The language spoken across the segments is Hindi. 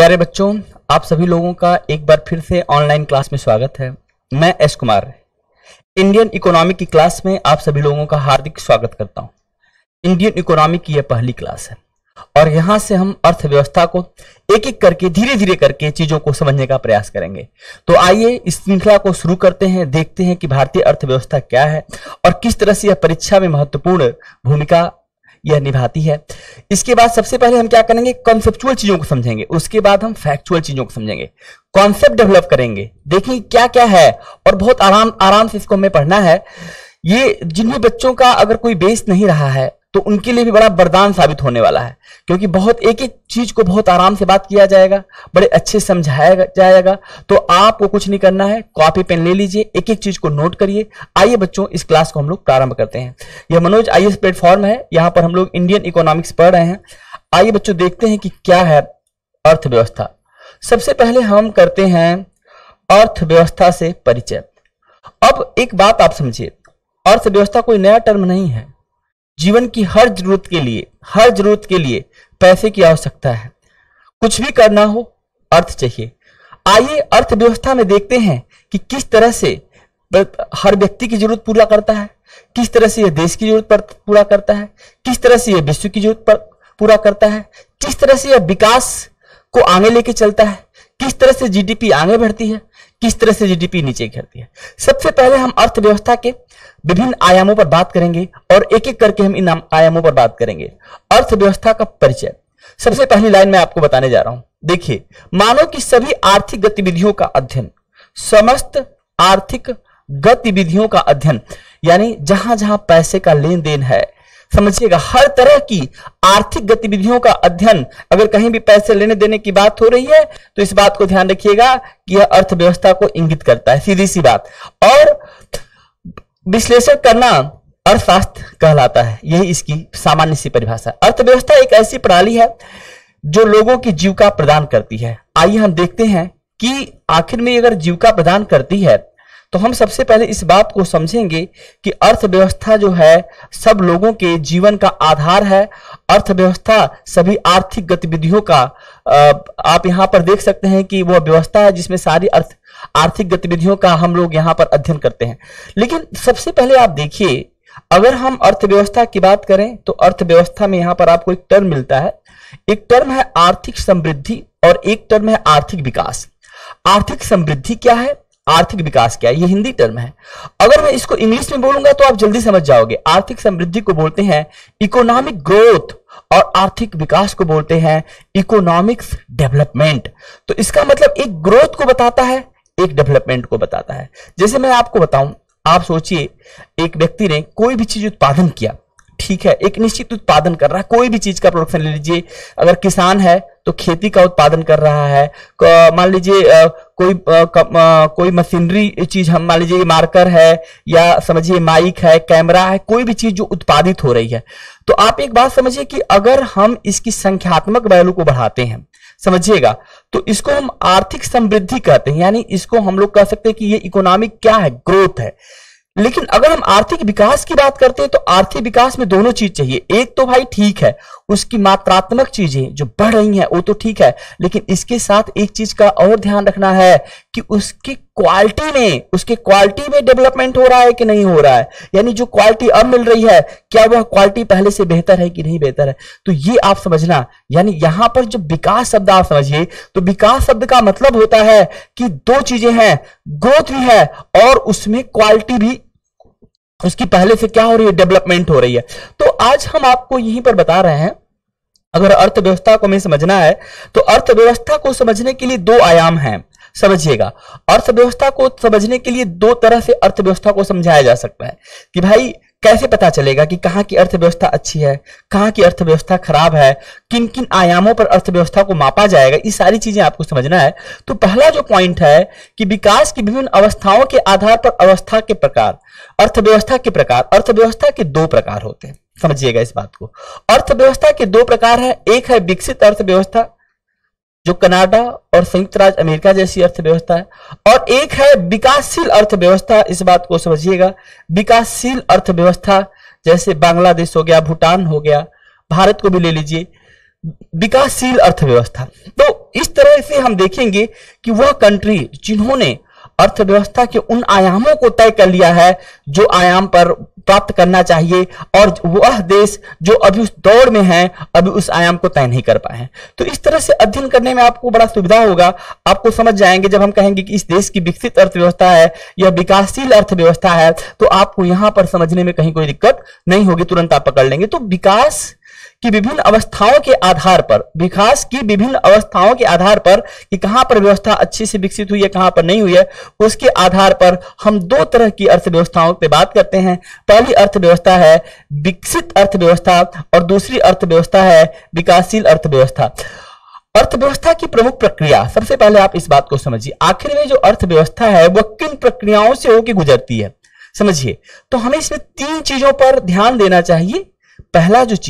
प्यारे बच्चों, आप सभी लोगों का एक बार फिर से ऑनलाइन क्लास में स्वागत है। मैं एस कुमार इंडियन इकोनॉमी की क्लास में आप सभी लोगों का हार्दिक स्वागत करता हूं। इंडियन इकोनॉमी की यह पहली क्लास है और यहां से हम अर्थव्यवस्था को एक एक करके धीरे धीरे करके चीजों को समझने का प्रयास करेंगे। तो आइए इस श्रृंखला को शुरू करते हैं, देखते हैं कि भारतीय अर्थव्यवस्था क्या है और किस तरह से यह परीक्षा में महत्वपूर्ण भूमिका यह निभाती है। इसके बाद सबसे पहले हम क्या करेंगे, कॉन्सेप्चुअल चीजों को समझेंगे, उसके बाद हम फैक्चुअल चीजों को समझेंगे, कॉन्सेप्ट डेवलप करेंगे, देखिए क्या क्या है और बहुत आराम से इसको हमें पढ़ना है। ये जिन्हें बच्चों का अगर कोई बेस नहीं रहा है तो उनके लिए भी बड़ा वरदान साबित होने वाला है, क्योंकि बहुत एक एक चीज को बहुत आराम से बात किया जाएगा, बड़े अच्छे समझाया जाएगा। तो आपको कुछ नहीं करना है, कॉपी पेन ले लीजिए, एक एक चीज को नोट करिए। आइए बच्चों, इस क्लास को हम लोग प्रारंभ करते हैं। यह मनोज आईएएस प्लेटफॉर्म है, यहाँ पर हम लोग इंडियन इकोनॉमिक्स पढ़ रहे हैं। आइए बच्चों देखते हैं कि क्या है अर्थव्यवस्था। सबसे पहले हम करते हैं अर्थव्यवस्था से परिचय। अब एक बात आप समझिए, अर्थव्यवस्था कोई नया टर्म नहीं है। जीवन की हर जरूरत के लिए पैसे की आवश्यकता है। कुछ भी करना हो अर्थ चाहिए। आइए अर्थव्यवस्था में देखते हैं कि किस तरह से हर व्यक्ति की जरूरत पूरा करता है, किस तरह से यह देश की जरूरत पर पूरा करता है, किस तरह से यह विश्व की जरूरत पर पूरा करता है, किस तरह से यह विकास को आगे लेके चलता है, किस तरह से जीडीपी आगे बढ़ती है, किस तरह से जीडीपी नीचे गिरती है। सबसे पहले हम अर्थव्यवस्था के विभिन्न आयामों पर बात करेंगे और एक एक करके हम इन आयामों पर बात करेंगे। अर्थव्यवस्था का परिचय सबसे पहली लाइन में आपको बताने जा रहा हूं। देखिए, मानव की सभी आर्थिक गतिविधियों का अध्ययन, समस्त आर्थिक गतिविधियों का अध्ययन, यानी जहां जहां पैसे का लेन देन है, समझिएगा हर तरह की आर्थिक गतिविधियों का अध्ययन। अगर कहीं भी पैसे लेने देने की बात हो रही है तो इस बात को ध्यान रखिएगा कि यह अर्थव्यवस्था को इंगित करता है, सीधी सी बात। और विश्लेषण करना अर्थशास्त्र कहलाता है, यही इसकी सामान्य सी परिभाषा। अर्थव्यवस्था एक ऐसी प्रणाली है जो लोगों की जीविका प्रदान करती है। आइए हम देखते हैं कि आखिर में अगर जीविका प्रदान करती है तो हम सबसे पहले इस बात को समझेंगे कि अर्थव्यवस्था जो है सब लोगों के जीवन का आधार है। अर्थव्यवस्था सभी आर्थिक गतिविधियों का आप यहां पर देख सकते हैं कि वह व्यवस्था है जिसमें सारी आर्थिक गतिविधियों का हम लोग यहां पर अध्ययन करते हैं। लेकिन सबसे पहले आप देखिए, अगर हम अर्थव्यवस्था की बात करें तो अर्थव्यवस्था में यहां पर आपको एक टर्म मिलता है। एक टर्म है आर्थिक समृद्धि और एक टर्म है आर्थिक विकास। आर्थिक समृद्धि क्या है, आर्थिक विकास क्या है, ये हिंदी टर्म है। अगर मैं इसको इंग्लिश में बोलूंगा तो आप जल्दी समझ जाओगे। आर्थिक समृद्धि को बोलते हैं इकोनॉमिक ग्रोथ और आर्थिक विकास को बोलते हैं इकोनॉमिक्स डेवलपमेंट। तो इसका मतलब एक ग्रोथ को बताता है, एक डेवलपमेंट को बताता है। जैसे मैं आपको बताऊं, आप सोचिए एक व्यक्ति ने कोई भी चीज उत्पादन किया, ठीक है, एक निश्चित उत्पादन कर रहा है, कोई भी चीज का प्रोडक्शन ले लीजिए। अगर किसान है तो खेती का उत्पादन कर रहा है, मान लीजिए कोई मशीनरी चीज, हम मान लीजिए मार्कर है या समझिए माइक है, कैमरा है, कोई भी चीज जो उत्पादित हो रही है। तो आप एक बात समझिए कि अगर हम इसकी संख्यात्मक वैल्यू को बढ़ाते हैं, समझिएगा, तो इसको हम आर्थिक समृद्धि कहते हैं। यानी इसको हम लोग कह सकते हैं कि ये इकोनॉमिक क्या है, ग्रोथ है। लेकिन अगर हम आर्थिक विकास की बात करते हैं तो आर्थिक विकास में दोनों चीज चाहिए। एक तो भाई ठीक है, उसकी मात्रात्मक चीजें जो बढ़ रही हैं वो तो ठीक है, लेकिन इसके साथ एक चीज का और ध्यान रखना है कि उसके क्वालिटी में डेवलपमेंट हो रहा है कि नहीं हो रहा है। यानी जो क्वालिटी अब मिल रही है, क्या वह क्वालिटी पहले से बेहतर है कि नहीं बेहतर है। तो ये आप समझना, यानी यहां पर जो विकास शब्द आप समझिए, तो विकास शब्द का मतलब होता है कि दो चीजें हैं, ग्रोथ भी है और उसमें क्वालिटी भी उसकी पहले से क्या हो रही है, डेवलपमेंट हो रही है। तो आज हम आपको यहीं पर बता रहे हैं, अगर अर्थव्यवस्था को हमें समझना है तो अर्थव्यवस्था को समझने के लिए दो आयाम हैं। समझिएगा, अर्थव्यवस्था को समझने के लिए दो तरह से अर्थव्यवस्था को समझाया जा सकता है कि भाई कैसे पता चलेगा कि कहां की अर्थव्यवस्था अच्छी है, कहां की अर्थव्यवस्था खराब है, किन किन आयामों पर अर्थव्यवस्था को मापा जाएगा, ये सारी चीजें आपको समझना है। तो पहला जो पॉइंट है कि विकास की विभिन्न अवस्थाओं के आधार पर अवस्था के प्रकार, अर्थव्यवस्था के प्रकार, अर्थव्यवस्था के दो प्रकार होते हैं। समझिएगा इस बात को, अर्थव्यवस्था के दो प्रकार है। एक है विकसित अर्थव्यवस्था जो कनाडा और संयुक्त राज्य अमेरिका जैसी अर्थव्यवस्था है, और एक है विकासशील अर्थव्यवस्था। इस बात को समझिएगा, विकासशील अर्थव्यवस्था जैसे बांग्लादेश हो गया, भूटान हो गया, भारत को भी ले लीजिए, विकासशील अर्थव्यवस्था। तो इस तरह से हम देखेंगे कि वह कंट्री जिन्होंने अर्थव्यवस्था के उन आयामों को तय कर लिया है जो आयाम पर प्राप्त करना चाहिए, और वह देश जो अभी उस दौड़ में है अभी उस आयाम को तय नहीं कर पाए हैं। तो इस तरह से अध्ययन करने में आपको बड़ा सुविधा होगा, आपको समझ जाएंगे। जब हम कहेंगे कि इस देश की विकसित अर्थव्यवस्था है या विकासशील अर्थव्यवस्था है, तो आपको यहां पर समझने में कहीं कोई दिक्कत नहीं होगी, तुरंत आप पकड़ लेंगे। तो विकास की विभिन्न अवस्थाओं के आधार पर, विकास की विभिन्न अवस्थाओं के आधार पर कि कहां पर व्यवस्था अच्छे से विकसित हुई है, कहां पर नहीं हुई है, उसके आधार पर हम दो तरह की अर्थव्यवस्थाओं पे बात करते हैं। पहली अर्थव्यवस्था है विकसित अर्थव्यवस्था और दूसरी अर्थव्यवस्था है विकासशील अर्थव्यवस्था। अर्थव्यवस्था की प्रमुख प्रक्रिया, सबसे पहले आप इस बात को समझिए, आखिर में जो अर्थव्यवस्था है वह किन प्रक्रियाओं से होकर गुजरती है, समझिए। तो हमें इसमें तीन चीजों पर ध्यान देना चाहिए। पहला जो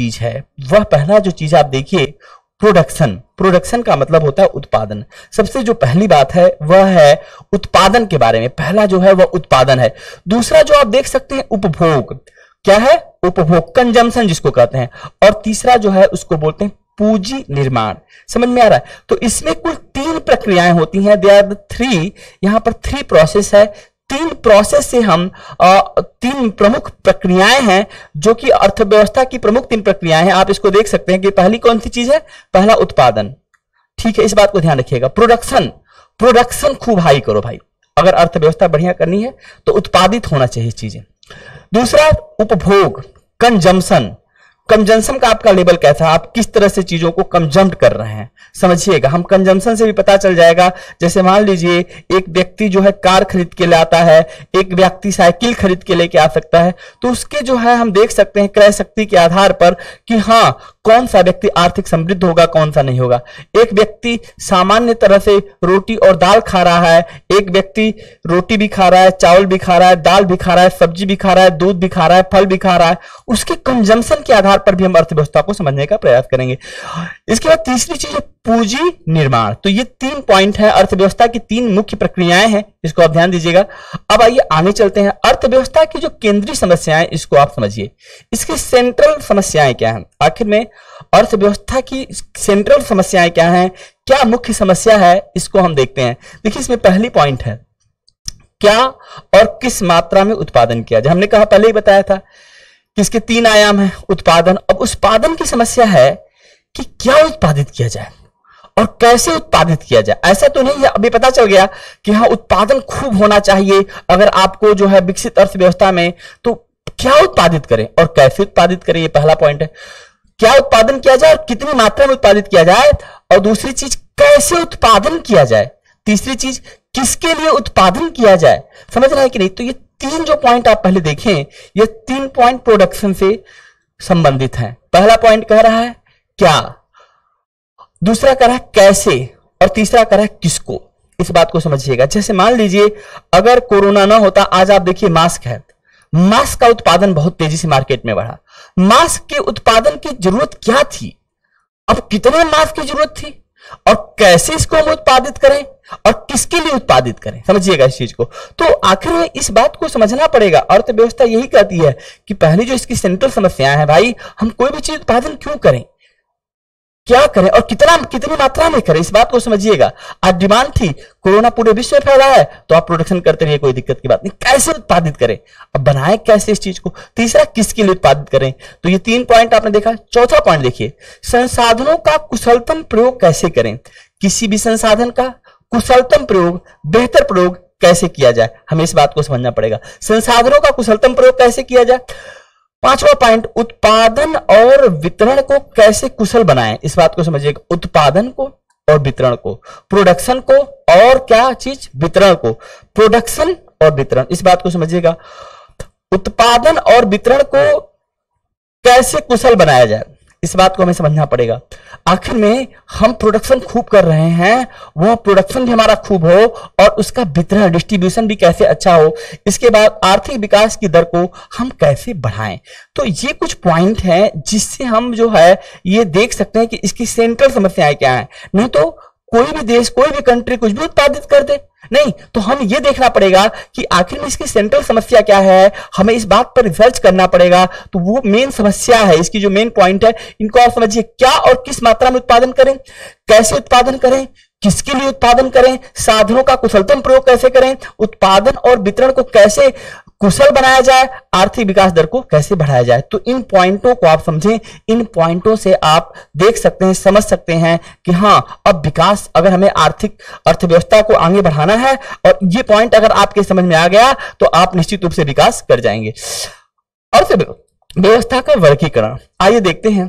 चीज आप देखिए, प्रोडक्शन। प्रोडक्शन का मतलब होता है उत्पादन। सबसे जो पहली बात है वह है उत्पादन के बारे में। पहला जो है वह उत्पादन है। दूसरा जो आप देख सकते हैं उपभोग। क्या है? उपभोग, कंजम्पशन जिसको कहते हैं। और तीसरा जो है उसको बोलते हैं पूंजी निर्माण। समझ में आ रहा है? तो इसमें कुल तीन प्रक्रियाएं होती हैं। दे आर थ्री, यहां पर थ्री प्रोसेस है। तीन प्रोसेस से हम तीन प्रमुख प्रक्रियाएं हैं जो कि अर्थव्यवस्था की प्रमुख तीन प्रक्रियाएं हैं। आप इसको देख सकते हैं कि पहली कौन सी चीज है? पहला उत्पादन। ठीक है, इस बात को ध्यान रखिएगा। प्रोडक्शन खूब हाई करो भाई। अगर अर्थव्यवस्था बढ़िया करनी है तो उत्पादित होना चाहिए चीजें। दूसरा उपभोग, कंजम्पशन का आपका लेवल कैसा है, आप किस तरह से चीजों को कंजम्प्ट कर रहे हैं, समझिएगा। हम कंजम्पशन से भी पता चल जाएगा। जैसे मान लीजिए एक व्यक्ति जो है कार खरीद के लाता है, एक व्यक्ति साइकिल खरीद के लेके आ सकता है, तो उसके जो है हम देख सकते हैं क्रय शक्ति के आधार पर कि हाँ कौन सा व्यक्ति आर्थिक समृद्ध होगा, कौन सा नहीं होगा। एक व्यक्ति सामान्य तरह से रोटी और दाल खा रहा है, एक व्यक्ति रोटी भी खा रहा है, चावल भी खा रहा है, दाल भी खा रहा है, सब्जी भी खा रहा है, दूध भी खा रहा है, फल भी खा रहा है। उसके कंजम्पशन के आधार पर भी हम अर्थव्यवस्था को समझने का प्रयास करेंगे। इसके बाद तीसरी चीज है पूंजी निर्माण। तो ये तीन पॉइंट है, अर्थव्यवस्था की तीन मुख्य प्रक्रियाएं हैं, इसको आप ध्यान दीजिएगा। अब आइए आगे चलते हैं। अर्थव्यवस्था की जो केंद्रीय समस्याएं, इसको आप समझिए। इसकी सेंट्रल समस्याएं क्या हैं? आखिर में अर्थव्यवस्था की सेंट्रल समस्याएं क्या हैं, क्या मुख्य समस्या है, इसको हम देखते हैं। देखिए इसमें पहली पॉइंट है क्या और किस मात्रा में उत्पादन किया जाए। हमने कहा, पहले ही बताया था कि इसके तीन आयाम हैं। उत्पादन, अब उत्पादन की समस्या है कि क्या उत्पादित किया जाए और कैसे उत्पादित किया जाए। ऐसा तो नहीं है, अभी पता चल गया कि हाँ उत्पादन खूब होना चाहिए अगर आपको जो है विकसित अर्थव्यवस्था में, तो क्या उत्पादित करें और कैसे उत्पादित करें, ये पहला पॉइंट है। क्या उत्पादन किया जाए और कितनी मात्रा में उत्पादित किया जाए, और दूसरी चीज कैसे उत्पादन किया जाए, तीसरी चीज किसके लिए उत्पादन किया जाए। समझ रहे हैं कि नहीं? तो ये तीन जो पॉइंट आप पहले देखें, ये तीन पॉइंट प्रोडक्शन से संबंधित हैं। पहला पॉइंट कह रहा है क्या, दूसरा कह रहा है कैसे, और तीसरा कह रहा है किसको। इस बात को समझिएगा। जैसे मान लीजिए अगर कोरोना ना होता, आज आप देखिए मास्क है, मास्क का उत्पादन बहुत तेजी से मार्केट में बढ़ा। मास्क के उत्पादन की जरूरत क्या थी, अब कितने मास्क की जरूरत थी, और कैसे इसको हम उत्पादित करें और किसके लिए उत्पादित करें, समझिएगा इस चीज को। तो आखिर में इस बात को समझना पड़ेगा। अर्थव्यवस्था यही कहती है कि पहली जो इसकी सेंट्रल समस्या है भाई, हम कोई भी चीज उत्पादन क्यों करें, क्या करें और कितनी मात्रा में करें, इस बात को समझिएगा। आज डिमांड थी, कोरोना पूरे विश्व में फैला है, तो आप प्रोडक्शन करते रहिए, कोई दिक्कत की बात नहीं। कैसे उत्पादित करें, अब बनाए कैसे इस चीज को। तीसरा, किसके लिए उत्पादित करें। तो ये तीन पॉइंट आपने देखा। चौथा पॉइंट देखिए, संसाधनों का कुशलतम प्रयोग कैसे करें। किसी भी संसाधन का कुशलतम प्रयोग, बेहतर प्रयोग कैसे किया जाए, हमें इस बात को समझना पड़ेगा। संसाधनों का कुशलतम प्रयोग कैसे किया जाए। पांचवा पॉइंट, उत्पादन और वितरण को कैसे कुशल बनाएं, इस बात को समझिएगा। उत्पादन को और वितरण को, प्रोडक्शन को और क्या चीज, वितरण को। प्रोडक्शन और वितरण, इस बात को समझिएगा। उत्पादन और वितरण को कैसे कुशल बनाया जाए, इस बात को हमें समझना पड़ेगा। आखिर में हम प्रोडक्शन खूब कर रहे हैं, वह प्रोडक्शन भी हमारा खूब हो और उसका वितरण, डिस्ट्रीब्यूशन भी कैसे अच्छा हो। इसके बाद आर्थिक विकास की दर को हम कैसे बढ़ाएं। तो ये कुछ पॉइंट हैं जिससे हम जो है ये देख सकते हैं कि इसकी सेंट्रल समस्याएं क्या हैं। नहीं तो कोई भी देश, कोई भी कंट्री कुछ भी उत्पादित कर दे? नहीं, तो हम ये देखना पड़ेगा कि आखिर में इसकी सेंट्रल समस्या क्या है, हमें इस बात पर रिसर्च करना पड़ेगा। तो वो मेन समस्या है, इसकी जो मेन पॉइंट है, इनको आप समझिए। क्या और किस मात्रा में उत्पादन करें, कैसे उत्पादन करें, किसके लिए उत्पादन करें, साधनों का कुशलतम प्रयोग कैसे करें, उत्पादन और वितरण को कैसे कुशल बनाया जाए, आर्थिक विकास दर को कैसे बढ़ाया जाए। तो इन पॉइंटों को आप समझें, इन पॉइंटों से आप देख सकते हैं, समझ सकते हैं कि हाँ, अब विकास, अगर हमें आर्थिक अर्थव्यवस्था को आगे बढ़ाना है और ये पॉइंट अगर आपके समझ में आ गया तो आप निश्चित रूप से विकास कर जाएंगे। अर्थव्यवस्था का वर्गीकरण आइए देखते हैं।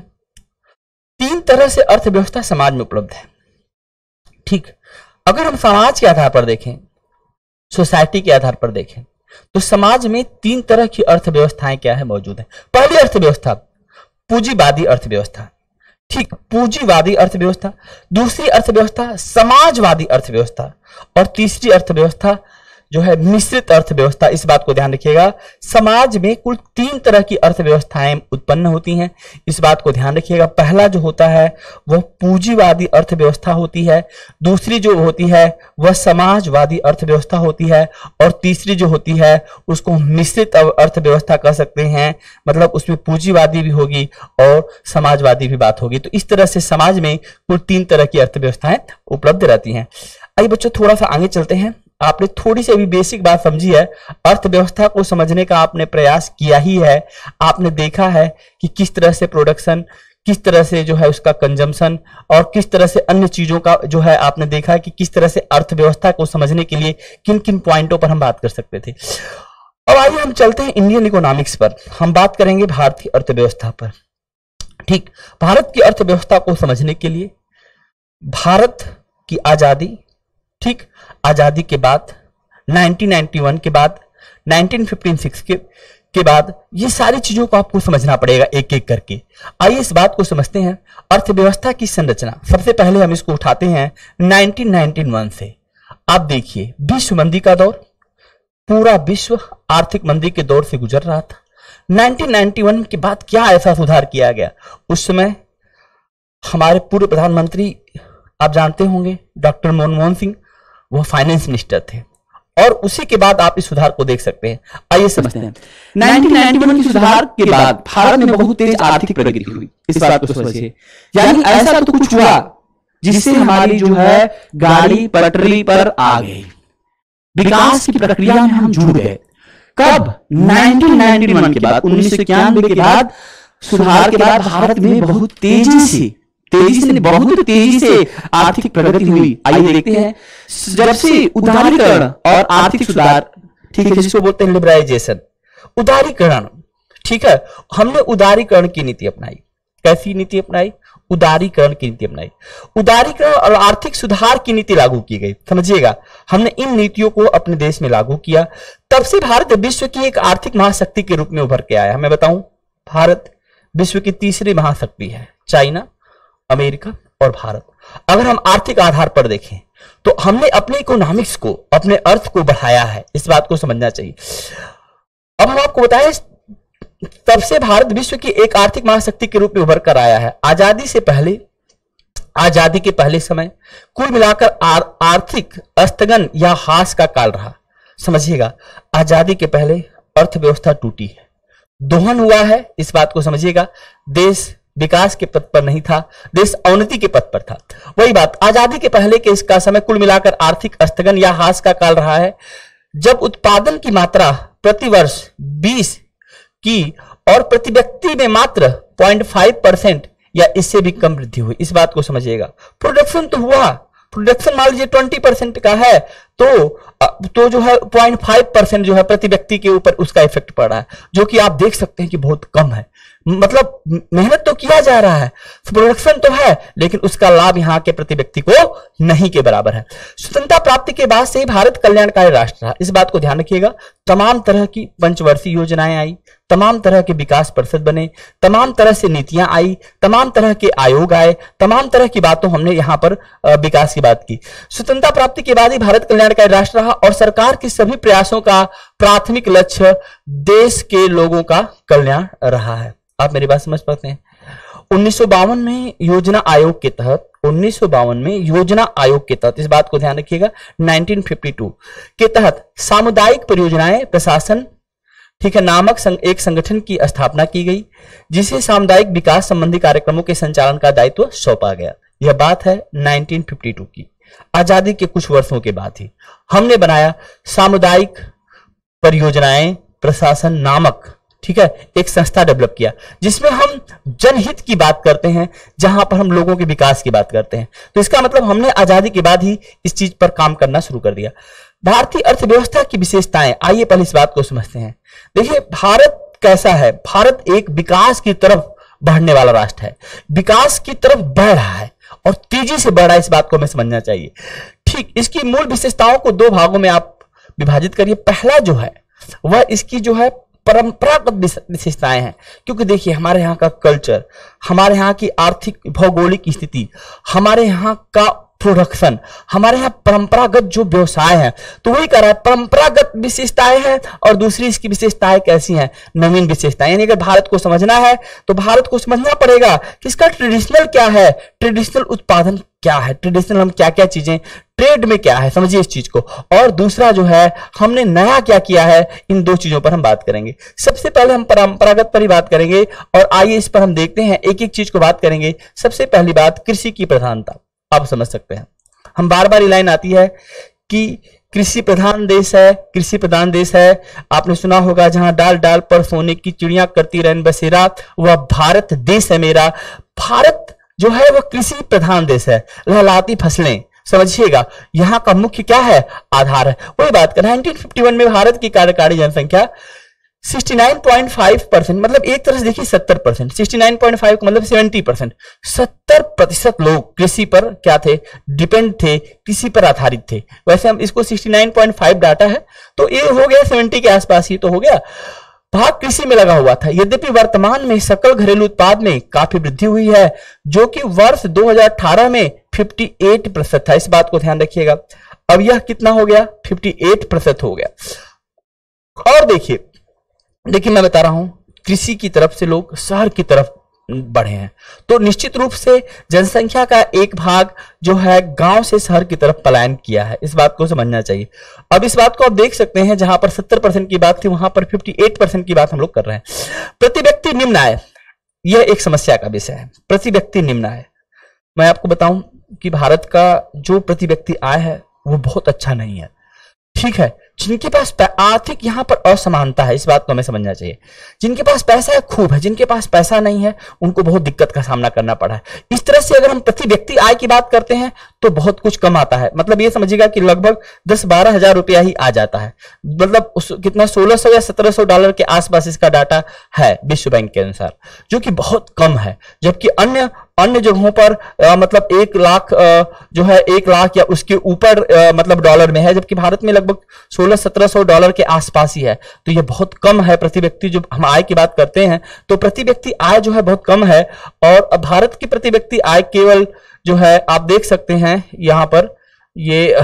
3 तरह से अर्थव्यवस्था समाज में उपलब्ध है। ठीक, अगर हम समाज के आधार पर देखें, सोसाइटी के आधार पर देखें, तो समाज में 3 तरह की अर्थव्यवस्थाएं क्या है, मौजूद है। पहली अर्थव्यवस्था पूंजीवादी अर्थव्यवस्था। ठीक, पूंजीवादी अर्थव्यवस्था। दूसरी अर्थव्यवस्था समाजवादी अर्थव्यवस्था। और तीसरी अर्थव्यवस्था जो है मिश्रित अर्थव्यवस्था। इस बात को ध्यान रखिएगा, समाज में कुल 3 तरह की अर्थव्यवस्थाएं उत्पन्न होती हैं। इस बात को ध्यान रखिएगा। पहला जो होता है वह पूंजीवादी अर्थव्यवस्था होती है, दूसरी जो होती है वह समाजवादी अर्थव्यवस्था होती है, और तीसरी जो होती है उसको मिश्रित अर्थव्यवस्था कह सकते हैं। मतलब उसमें पूंजीवादी भी होगी और समाजवादी भी बात होगी। तो इस तरह से समाज में कुल 3 तरह की अर्थव्यवस्थाएं उपलब्ध रहती हैं। आइए बच्चों, थोड़ा सा आगे चलते हैं। आपने थोड़ी सी अभी बेसिक बात समझी है, अर्थव्यवस्था को समझने का आपने प्रयास किया ही है। आपने देखा है कि किस तरह से प्रोडक्शन, किस तरह से जो है उसका कंजम्पशन, और किस तरह से अन्य चीजों का जो है आपने देखा है कि किस तरह से अर्थव्यवस्था को समझने के लिए किन किन पॉइंटों पर हम बात कर सकते थे। अब आइए हम चलते हैं इंडियन इकोनॉमिक्स पर। हम बात करेंगे भारतीय अर्थव्यवस्था पर। ठीक, भारत की अर्थव्यवस्था को समझने के लिए भारत की आजादी, ठीक, आजादी के बाद 1991 के बाद 1956 के बाद ये सारी चीजों को आपको समझना पड़ेगा एक एक करके। आइए इस बात को समझते हैं। अर्थव्यवस्था की संरचना, सबसे पहले हम इसको उठाते हैं 1991 से। आप देखिए, विश्व मंदी का दौर, पूरा विश्व आर्थिक मंदी के दौर से गुजर रहा था। 1991 के बाद क्या ऐसा सुधार किया गया? उस समय हमारे पूर्व प्रधानमंत्री आप जानते होंगे डॉक्टर मनमोहन सिंह, वो फाइनेंस मिनिस्टर थे, और उसी के बाद आप इस सुधार को देख सकते हैं। आइए समझते हैं। 1991 के सुधार के बाद भारत में बहुत तेज आर्थिक प्रगति हुई। इस बात को समझिए, यानी ऐसा तो कुछ हुआ जिससे हमारी जो है गाड़ी पटरी पर आ गई, विकास की प्रक्रिया में हम जुड़ गए। कब? 1991 के बाद, 1991 के बाद, सुधार के बाद भारत में बहुत तेजी से आर्थिक प्रगति हुई। आइए देखते हैं। जब से उदारीकरण और आर्थिक सुधार, ठीक है, जिसको बोलते हैं लिबरलाइजेशन, उदारीकरण, ठीक है, हमने उदारीकरण की नीति अपनाई। कैसी नीति अपनाई? उदारीकरण की नीति अपनाई। उदारीकरण और आर्थिक सुधार की नीति लागू की गई। समझिएगा, हमने इन नीतियों को अपने देश में लागू किया। तब से भारत विश्व की एक आर्थिक महाशक्ति के रूप में उभर के आया। मैं बताऊं, भारत विश्व की तीसरी महाशक्ति है, चाइना, अमेरिका और भारत। अगर हम आर्थिक आधार पर देखें तो हमने अपने इकोनॉमिक्स को, अपने अर्थ को बढ़ाया है। इस बात को समझना चाहिए। अब हम आपको बताएं, तब से भारत विश्व की एक आर्थिक महाशक्ति के रूप में उभर कर आया है। आजादी से पहले, आजादी के पहले समय कुल मिलाकर आर्थिक स्थगन या हास का काल रहा। समझिएगा, आजादी के पहले अर्थव्यवस्था टूटी है, दोहन हुआ है। इस बात को समझिएगा, देश विकास के पथ पर नहीं था, देश अवनति के पथ पर था। वही बात, आजादी के पहले के इसका समय कुल मिलाकर आर्थिक स्थगन या हास का काल रहा है, जब उत्पादन की मात्रा प्रति वर्ष 20 की और प्रति व्यक्ति में मात्र 0.5% या इससे भी कम वृद्धि हुई। इस बात को समझिएगा। प्रोडक्शन तो हुआ, प्रोडक्शन मान लीजिए 20% का है, तो जो है 0.5% जो है प्रति व्यक्ति के ऊपर उसका इफेक्ट पड़ रहा है, जो कि आप देख सकते हैं कि बहुत कम है। मतलब मेहनत तो किया जा रहा है, प्रोडक्शन तो है, लेकिन उसका लाभ यहाँ के प्रति व्यक्ति को नहीं के बराबर है। स्वतंत्रता प्राप्ति के बाद से ही भारत कल्याणकारी राष्ट्र रहा। इस बात को ध्यान रखिएगा। तमाम तरह की पंचवर्षीय योजनाएं आई, तमाम तरह के विकास परिषद बने, तमाम तरह से नीतियां आई, तमाम तरह के आयोग आए, तमाम तरह की बातों हमने यहाँ पर विकास की बात की। स्वतंत्रता प्राप्ति के बाद ही भारत कल्याणकारी राष्ट्र रहा, और सरकार के सभी प्रयासों का प्राथमिक लक्ष्य देश के लोगों का कल्याण रहा है। आप मेरी बात समझ पाते हैं। 1952 में योजना आयोग के तहत 1952 में योजना आयोग के तहत, इस बात को ध्यान रखिएगा, 1952 के तहत सामुदायिक परियोजनाएं प्रशासन, ठीक है, नामक एक संगठन की स्थापना की गई, जिसे सामुदायिक विकास संबंधी कार्यक्रमों के संचालन का दायित्व सौंपा गया। यह बात है 1952 की। आजादी के कुछ वर्षों के बाद ही हमने बनाया सामुदायिक परियोजनाएं प्रशासन नामक, ठीक है, एक संस्था डेवलप किया, जिसमें हम जनहित की बात करते हैं, जहां पर हम लोगों के विकास की बात करते हैं। तो इसका मतलब हमने आजादी के बाद ही इस चीज पर काम करना शुरू कर दिया। भारतीय अर्थव्यवस्था की विशेषताएं, आइए पहले इस बात को समझते हैं। देखिए भारत कैसा है, भारत एक विकास की तरफ बढ़ने वाला राष्ट्र है, विकास की तरफ बढ़ रहा है और तेजी से बढ़ रहा है, इस बात को हमें समझना चाहिए। ठीक, इसकी मूल विशेषताओं को दो भागों में आप विभाजित करिए। पहला जो है वह इसकी जो है परंपरागत विशेषताएं हैं, क्योंकि देखिए हमारे यहाँ का कल्चर, हमारे यहाँ की आर्थिक भौगोलिक स्थिति, हमारे यहाँ का प्रोडक्शन, हमारे यहाँ परंपरागत जो व्यवसाय है, तो वही कर रहा है, परंपरागत विशेषताएं हैं। और दूसरी इसकी विशेषताएं कैसी हैं, नवीन विशेषताएं। यानी अगर भारत को समझना है तो भारत को समझना पड़ेगा कि इसका ट्रेडिशनल क्या है, ट्रेडिशनल उत्पादन क्या है, ट्रेडिशनल हम क्या क्या चीजें, ट्रेड में क्या है, समझिए इस चीज को। और दूसरा जो है हमने नया क्या किया है, इन दो चीजों पर हम बात करेंगे। सबसे पहले हम परंपरागत पर ही बात करेंगे और आइए इस पर हम देखते हैं, एक एक चीज को बात करेंगे। सबसे पहली बात, कृषि की प्रधानता। आप समझ सकते हैं, हम बार बार ये लाइन आती है कि कृषि प्रधान देश है, कृषि प्रधान देश है। आपने सुना होगा, जहां डाल डाल पर सोने की चिड़िया करती रैन बसेरा, वह भारत देश है मेरा। भारत जो है वह कृषि प्रधान देश है, लहलाती फसलें, समझिएगा यहां का मुख्य क्या है, आधार है। वही बात कर 1951 में भारत की कार्यकारी जनसंख्या 69.5%, मतलब एक तरह से देखिए 70%, 69.5 का मतलब 70%, 70% लोग कृषि पर क्या थे, डिपेंड थे, कृषि पर आधारित थे। वैसे हम इसको 69.5 डाटा है, तो ये हो गया 70 के आसपास ही तो हो गया। भाग कृषि में लगा हुआ था। यद्यपि वर्तमान में सकल घरेलू उत्पाद में काफी वृद्धि हुई है, जो कि वर्ष 2018 में 58% था। इस बात को ध्यान रखिएगा। अब यह कितना हो गया, 58% हो गया। और देखिए मैं बता रहा हूं, कृषि की तरफ से लोग शहर की तरफ बढ़े हैं, तो निश्चित रूप से जनसंख्या का एक भाग जो है गांव से शहर की तरफ पलायन किया है। इस बात को समझना चाहिए। अब इस बात को आप देख सकते हैं, जहां पर 70% की बात थी, वहां पर 58% की बात हम लोग कर रहे हैं। प्रति व्यक्ति निम्न आय, यह एक समस्या का विषय है। प्रति व्यक्ति निम्न आय, मैं आपको बताऊं कि भारत का जो प्रति व्यक्ति आय है वो बहुत अच्छा नहीं है, ठीक है। जिनके पास आर्थिक यहां पर असमानता है, इस बात को हमें समझना चाहिए। जिनके पास पैसा है खूब है, जिनके पास पैसा नहीं है उनको बहुत दिक्कत का सामना करना पड़ा है। इस तरह से अगर हम प्रति व्यक्ति आय की बात करते हैं तो बहुत कुछ कम आता है। मतलब ये समझिएगा कि लगभग 10-12 हजार रुपया ही आ जाता है। मतलब कितना, 1600 या 1700 डॉलर के आसपास इसका डाटा है विश्व बैंक के अनुसार, जो कि बहुत कम है। जबकि अन्य जगहों पर मतलब 1 लाख जो है 1 लाख या उसके ऊपर मतलब डॉलर में है, जबकि भारत में लगभग 1600-1700 डॉलर के आसपास ही है। तो यह बहुत कम है प्रति व्यक्ति। जो हम आय की बात करते हैं तो प्रति व्यक्ति आय जो है बहुत कम है। और भारत की प्रति व्यक्ति आय केवल जो है आप देख सकते हैं यहां पर ये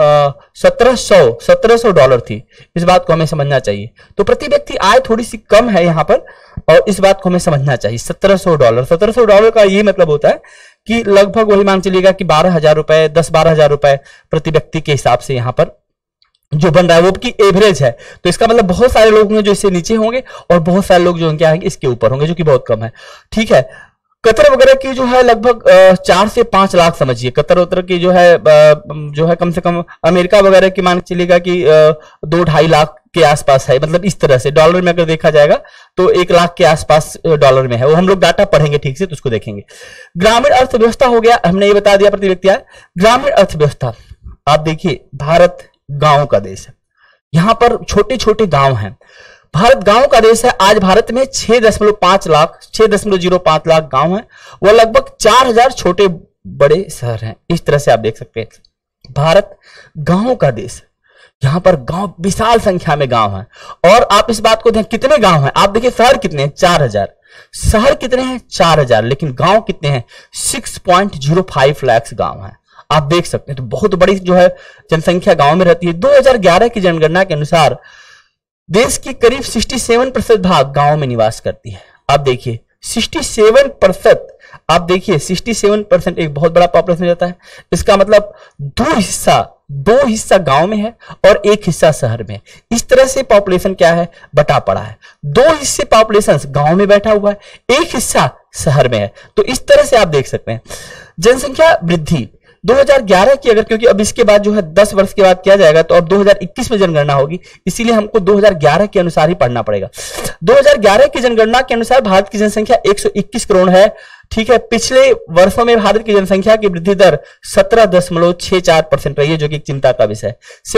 1700 डॉलर थी। इस बात को हमें समझना चाहिए। तो प्रति व्यक्ति आय थोड़ी सी कम है यहां पर, और इस बात को हमें समझना चाहिए। 1700 डॉलर का ये मतलब होता है कि लगभग वही मान चलिएगा कि 12,000 रुपए, 10-12 हजार रुपए प्रति व्यक्ति के हिसाब से यहां पर जो बन रहा है वो की एवरेज है। तो इसका मतलब बहुत सारे लोग होंगे जो इससे नीचे होंगे और बहुत सारे लोग जो क्या होंगे इसके ऊपर होंगे, जो कि बहुत कम है, ठीक है। कतर वगैरह की जो है लगभग 4 से 5 लाख समझिए। कतर की जो है कम से कम, अमेरिका वगैरह की मान चलिएगा कि 2-2.5 लाख के आसपास है। मतलब इस तरह से डॉलर में अगर देखा जाएगा तो 1 लाख के आसपास डॉलर में है। वो हम लोग डाटा पढ़ेंगे ठीक से तो उसको देखेंगे। ग्रामीण अर्थव्यवस्था हो गया, हमने ये बता दिया प्रति व्यक्ति आय। ग्रामीण अर्थव्यवस्था, आप देखिए भारत गांव का देश है। यहां पर छोटे छोटे गांव हैं। भारत गांव का देश है। आज भारत में 6.05 लाख गांव हैं। वह लगभग 4000 छोटे बड़े शहर हैं। इस तरह से आप देख सकते हैं भारत गांव का देश। यहां पर गांव, विशाल संख्या में गांव हैं। और आप इस बात को देखें कितने गांव हैं। आप देखिए शहर कितने हैं, 4000। शहर कितने हैं, 4000। लेकिन गांव कितने हैं, 6.05 लाख गांव हैं। आप देख सकते हैं। तो बहुत बड़ी जो है जनसंख्या गांव में रहती है। 2011 की जनगणना के अनुसार देश की करीब 67% भाग गांव में निवास करती है। आप देखिए 67%, आप देखिए 67% एक बहुत बड़ा पॉपुलेशन जाता है। इसका मतलब दो हिस्सा गांव में है और एक हिस्सा शहर में है। इस तरह से पॉपुलेशन क्या है, बटा पड़ा है। 2 हिस्से पॉपुलेशन गांव में बैठा हुआ है, एक हिस्सा शहर में है। तो इस तरह से आप देख सकते हैं जनसंख्या वृद्धि 2011 की, अगर क्योंकि अब इसके बाद जो है 10 वर्ष के बाद किया जाएगा, तो अब 2021 में जनगणना होगी, इसीलिए हमको 2011 के अनुसार ही पढ़ना पड़ेगा। 2011 की जनगणना के अनुसार भारत की जनसंख्या 121 करोड़ है। ठीक है, पिछले वर्षों में भारत की जनसंख्या की वृद्धि दर 17.64% रही है, जो कि एक चिंता का विषय है।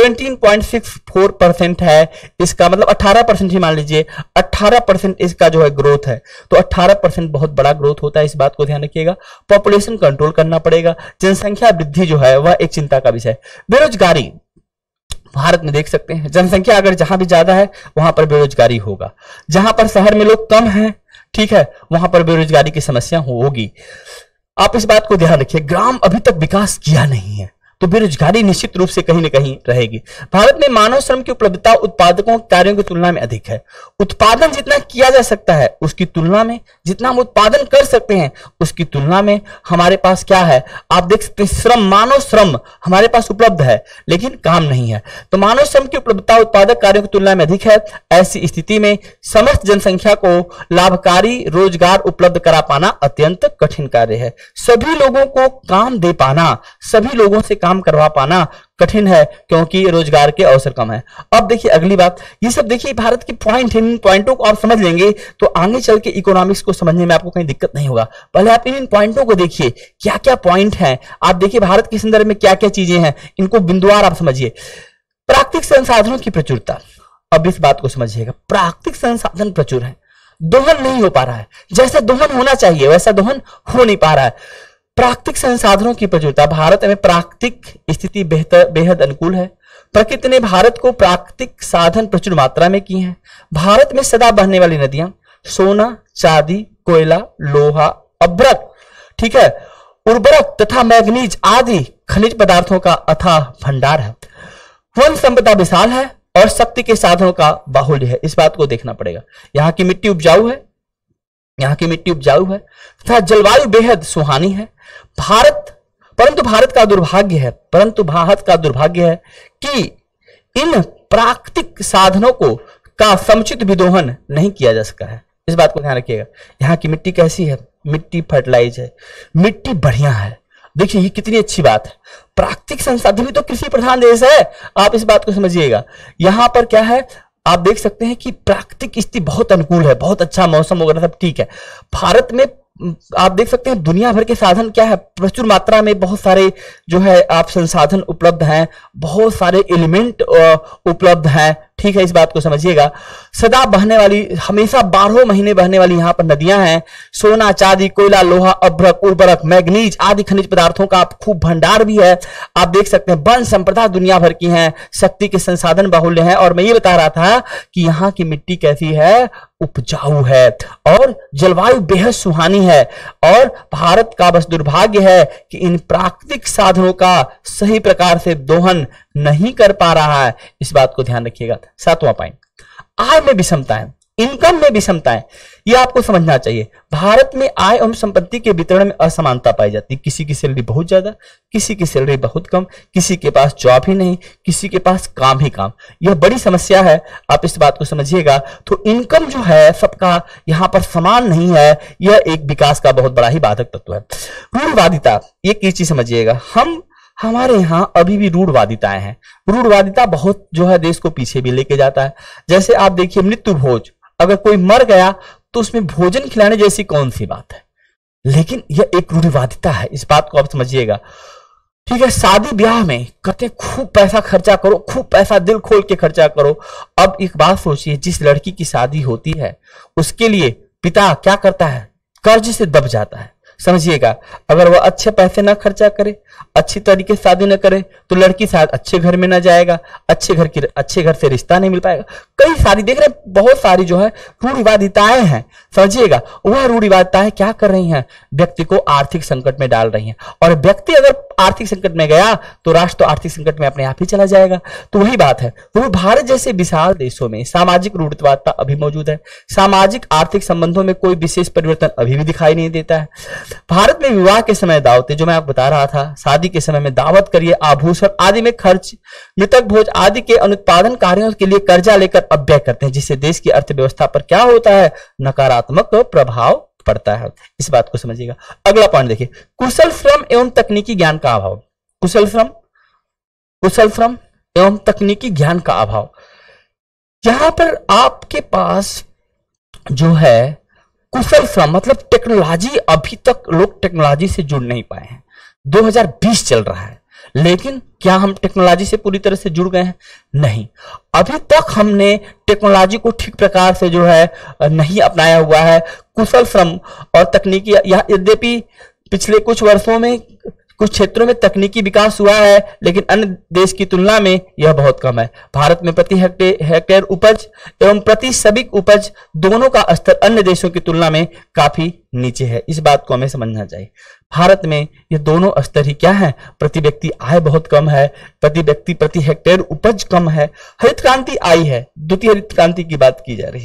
17.64% है, इसका मतलब 18% ही मान लीजिए, 18% इसका जो है ग्रोथ है। तो 18% बहुत बड़ा ग्रोथ होता है, इस बात को ध्यान रखिएगा। पॉपुलेशन कंट्रोल करना पड़ेगा, जनसंख्या वृद्धि जो है वह एक चिंता का विषय है। बेरोजगारी भारत में देख सकते हैं, जनसंख्या अगर जहां भी ज्यादा है वहां पर बेरोजगारी होगा, जहां पर शहर में लोग कम हैं, ठीक है, वहां पर बेरोजगारी की समस्या होगी। आप इस बात को ध्यान रखिए, ग्राम अभी तक विकास किया नहीं है तो बेरोजगारी निश्चित रूप से कहीं ना कहीं रहेगी। भारत में मानव श्रम की उपलब्धता उत्पादकों कार्यों की तुलना में अधिक है। उत्पादन जितना किया जा सकता है उसकी तुलना में, जितना हम उत्पादन कर सकते हैं उसकी तुलना में हमारे पास क्या है, आप देख सकते हैं श्रम, मानव श्रम हमारे पास उपलब्ध है लेकिन काम नहीं है। तो मानव श्रम की उपलब्धता उत्पादक कार्यों की तुलना में अधिक है। ऐसी स्थिति में समस्त जनसंख्या को लाभकारी रोजगार उपलब्ध करा पाना अत्यंत कठिन कार्य है। सभी लोगों को काम दे पाना, सभी लोगों से काम करवा पाना कठिन है, क्योंकि रोजगार के अवसर कम है। अब देखिए अगली बात, ये सब देखिए भारत की पॉइंट, इन पॉइंटों को आप समझ लेंगे तो आगे चल के इकोनॉमिक्स को समझने में आपको कहीं दिक्कत नहीं होगा। पहले आप इन पॉइंटों को देखिए, क्या क्या पॉइंट हैं। आप देखिए भारत के संदर्भ में क्या क्या चीजें हैं, इनको बिंदुवार आप समझिए। प्राकृतिक संसाधनों की प्रचुरता, अब इस बात को समझिएगा, प्राकृतिक संसाधन प्रचुर है, दोहन नहीं हो पा रहा है, जैसा दोहन होना चाहिए वैसा दोहन हो नहीं पा रहा है। प्राकृतिक संसाधनों की प्रचुरता, भारत में प्राकृतिक स्थिति बेहद अनुकूल है। प्रकृति ने भारत को प्राकृतिक साधन प्रचुर मात्रा में किए हैं। भारत में सदा बहने वाली नदियां सोना, चांदी, कोयला, लोहा, अभ्रक, ठीक है, उर्वरक तथा मैग्नीज आदि खनिज पदार्थों का अथाह भंडार है। वन संपदा विशाल है और शक्ति के साधनों का बाहुल्य है, इस बात को देखना पड़ेगा। यहाँ की मिट्टी उपजाऊ है, यहाँ की मिट्टी उपजाऊ है तथा जलवायु बेहद सुहानी है। परंतु भारत का दुर्भाग्य है कि इन प्राकृतिक साधनों का समुचित विदोहन नहीं किया जा सका है, इस बात को ध्यान रखिएगा। यहाँ की मिट्टी कैसी है, मिट्टी फर्टिलाइज है, मिट्टी बढ़िया है। देखिए ये कितनी अच्छी बात है, प्राकृतिक संसाधन भी तो कृषि प्रधान देश है, आप इस बात को समझिएगा। यहां पर क्या है, आप देख सकते हैं कि प्राकृतिक स्थिति बहुत अनुकूल है, बहुत अच्छा मौसम वगैरह सब ठीक है। भारत में आप देख सकते हैं दुनिया भर के साधन क्या है, प्रचुर मात्रा में बहुत सारे जो है आप संसाधन उपलब्ध हैं, बहुत सारे एलिमेंट उपलब्ध हैं, ठीक है, इस बात को समझिएगा। सदा बहने वाली, हमेशा 12 महीने बहने वाली यहाँ पर नदियां हैं। सोना, चांदी, कोयला, लोहा, अभ्रक, उर्वरक, मैग्नीज आदि खनिज पदार्थों का खूब भंडार भी है। आप देख सकते हैं वन संपदा दुनिया भर की है, शक्ति के संसाधन बाहुल्य हैं। और मैं ये बता रहा था कि यहाँ की मिट्टी कैसी है, उपजाऊ है और जलवायु बेहद सुहानी है। और भारत का बस दुर्भाग्य है कि इन प्राकृतिक साधनों का सही प्रकार से दोहन नहीं कर पा रहा है, इस बात को ध्यान रखिएगा। 7वां पॉइंट, आय में विषमताएं, इनकम में विषमताएं, यह आपको समझना चाहिए। भारत में आय एवं संपत्ति के वितरण में असमानता पाई जाती है। किसी की सैलरी बहुत ज्यादा, किसी की सैलरी बहुत कम, किसी के पास जॉब ही नहीं, किसी के पास काम ही काम, यह बड़ी समस्या है, आप इस बात को समझिएगा। तो इनकम जो है सबका यहां पर समान नहीं है, यह एक विकास का बहुत बड़ा ही बाधक तत्व है। रूढ़वादिता, एक चीज समझिएगा, हमारे यहां अभी भी रूढ़वादिताएं हैं। रूढ़वादिता बहुत जो है देश को पीछे भी लेके जाता है। जैसे आप देखिए मृत्यु भोज, अगर कोई मर गया तो उसमें भोजन खिलाने जैसी कौन सी बात है, लेकिन यह एक रूढ़िवादिता है, इस बात को आप समझिएगा। ठीक है, शादी ब्याह में कहते खूब पैसा खर्चा करो, खूब पैसा दिल खोल के खर्चा करो। अब एक बात सोचिए, जिस लड़की की शादी होती है उसके लिए पिता क्या करता है, कर्ज से दब जाता है, समझिएगा। अगर वह अच्छे पैसे ना खर्चा करे, अच्छी तरीके से शादी ना करे तो लड़की शायद अच्छे घर में ना जाएगा, अच्छे घर से रिश्ता नहीं मिल पाएगा। कई सारी देख रहे हैं, बहुत सारी जो है रूढ़िवादिताएं हैं, समझिएगा। वह रूढ़िवादिताएं क्या कर रही हैं, व्यक्ति को आर्थिक संकट में डाल रही हैं। और व्यक्ति अगर आर्थिक संकट में गया तो राष्ट्र तो आर्थिक संकट में अपने आप ही चला जाएगा। तो वही बात है, वो भारत जैसे विशाल देशों में सामाजिक रूढ़िवादिता अभी मौजूद है। सामाजिक आर्थिक संबंधों में कोई विशेष परिवर्तन अभी भी दिखाई नहीं देता है। भारत में विवाह के समय दावतें, जो मैं आपको बता रहा था, शादी के समय में दावत करिए, आभूषण आदि में खर्च, मृतक भोज आदि के अनुत्पादन कार्यों के लिए कर्जा लेकर अव्यय करते हैं, जिससे देश की अर्थव्यवस्था पर क्या होता है, नकारात्मक प्रभाव पड़ता है। इस बात को समझिएगा। अगला पॉइंट देखिए, कुशल श्रम एवं तकनीकी ज्ञान का अभाव। कुशल श्रम एवं तकनीकी ज्ञान का अभाव। यहां पर आपके पास जो है कुशल श्रम मतलब टेक्नोलॉजी, अभी तक लोग टेक्नोलॉजी से जुड़ नहीं पाए हैं। 2020 चल रहा है, लेकिन क्या हम टेक्नोलॉजी से पूरी तरह से जुड़ गए हैं? नहीं, अभी तक हमने टेक्नोलॉजी को ठीक प्रकार से जो है नहीं अपनाया हुआ है। कुशल श्रम और तकनीकी, यद्यपि पिछले कुछ वर्षों में कुछ क्षेत्रों में तकनीकी विकास हुआ है, लेकिन अन्य देश की तुलना में यह बहुत कम है। भारत में प्रति हेक्टेयर उपज एवं प्रति सबिक उपज दोनों का स्तर अन्य देशों की तुलना में काफी नीचे है। इस बात को हमें समझना चाहिए। भारत में ये दोनों स्तर ही क्या है, प्रति व्यक्ति आय बहुत कम है, प्रति हेक्टेयर उपज कम है। हरित क्रांति आई है, द्वितीय हरित क्रांति की बात की जा रही है,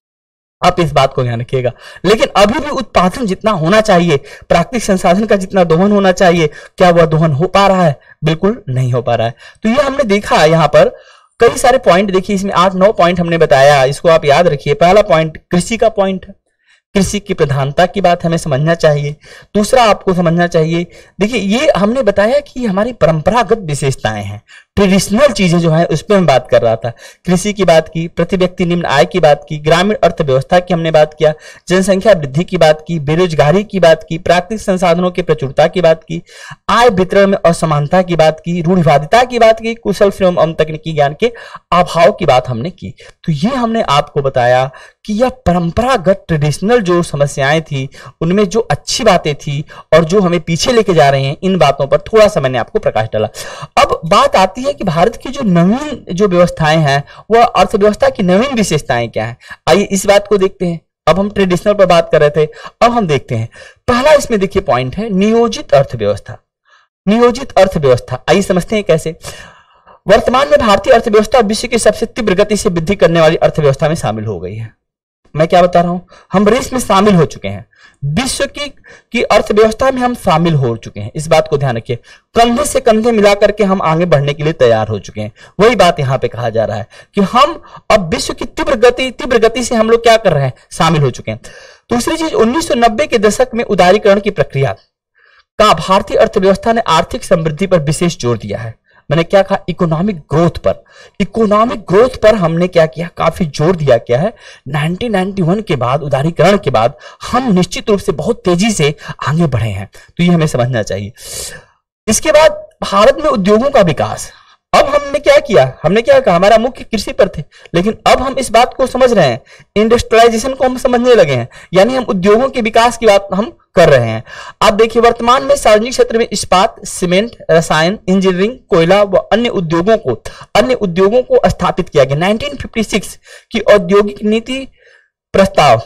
आप इस बात को ध्यान रखिएगा। लेकिन अभी भी उत्पादन जितना होना चाहिए, प्राकृतिक संसाधन का जितना दोहन होना चाहिए, क्या वह दोहन हो पा रहा है? बिल्कुल नहीं हो पा रहा है। तो ये हमने देखा यहाँ पर कई सारे पॉइंट देखिए, इसमें 8-9 पॉइंट हमने बताया, इसको आप याद रखिए। पहला पॉइंट कृषि का पॉइंट है, कृषि की प्रधानता की बात हमें समझना चाहिए। दूसरा आपको समझना चाहिए, देखिए ये हमने बताया कि हमारी परंपरागत विशेषताएं हैं, ट्रेडिशनल चीजें जो है उस पर मैं बात कर रहा था। कृषि की बात की, प्रति व्यक्ति निम्न आय की बात की, ग्रामीण अर्थव्यवस्था की हमने बात किया, जनसंख्या वृद्धि की बात की, बेरोजगारी की बात की, प्राकृतिक संसाधनों की प्रचुरता की बात की, आय वितरण में असमानता की बात की, रूढ़िवादिता की बात की, कुशल श्रम एवं तकनीकी ज्ञान के अभाव की बात हमने की। तो ये हमने आपको बताया कि यह परंपरागत ट्रेडिशनल जो समस्याएं थी, उनमें जो अच्छी बातें थी और जो हमें पीछे लेके जा रहे हैं, इन बातों पर थोड़ा सा मैंने आपको प्रकाश डाला। अब बात आती है कि भारत की जो नवीन जो व्यवस्थाएं हैं, वह अर्थव्यवस्था की नवीन विशेषताएं क्या है। आइए इस बात को देखते हैं। अब हम ट्रेडिशनल पर बात कर रहे थे, अब हम देखते हैं। पहला इसमें देखिए पॉइंट है नियोजित अर्थव्यवस्था। नियोजित अर्थव्यवस्था, आइए समझते हैं कैसे। वर्तमान में भारतीय अर्थव्यवस्था विश्व की सबसे तीव्र गति से वृद्धि करने वाली अर्थव्यवस्था में शामिल हो गई है। मैं क्या बता रहा हूं, हम रेस में शामिल हो चुके हैं, विश्व की अर्थव्यवस्था में हम शामिल हो चुके हैं। इस बात को ध्यान रखिए, कंधे से कंधे मिलाकर के हम आगे बढ़ने के लिए तैयार हो चुके हैं। वही बात यहां पे कहा जा रहा है कि हम अब विश्व की तीव्र गति से हम लोग क्या कर रहे हैं, शामिल हो चुके हैं। दूसरी चीज, 1990 के दशक में उदारीकरण की प्रक्रिया का भारतीय अर्थव्यवस्था ने आर्थिक समृद्धि पर विशेष जोर दिया है। मैंने क्या कहा, इकोनॉमिक ग्रोथ पर। इकोनॉमिक ग्रोथ पर हमने क्या किया, काफी जोर दिया क्या है। 1991 के बाद, उदारीकरण के बाद हम निश्चित रूप से बहुत तेजी से आगे बढ़े हैं, तो ये हमें समझना चाहिए। इसके बाद भारत में उद्योगों का विकास। अब हमने क्या किया, हमने क्या कहा, हमारा मुख्य कृषि पर थे, लेकिन अब हम इस बात को समझ रहे हैं, इंडस्ट्रियलाइजेशन को हम समझने लगे हैं, यानी हम उद्योगों के विकास की बात हम कर रहे हैं। आप देखिए वर्तमान में सार्वजनिक क्षेत्र में इस्पात, सीमेंट, रसायन, इंजीनियरिंग, कोयला व अन्य उद्योगों को स्थापित किया गया। 1956 की औद्योगिक नीति प्रस्ताव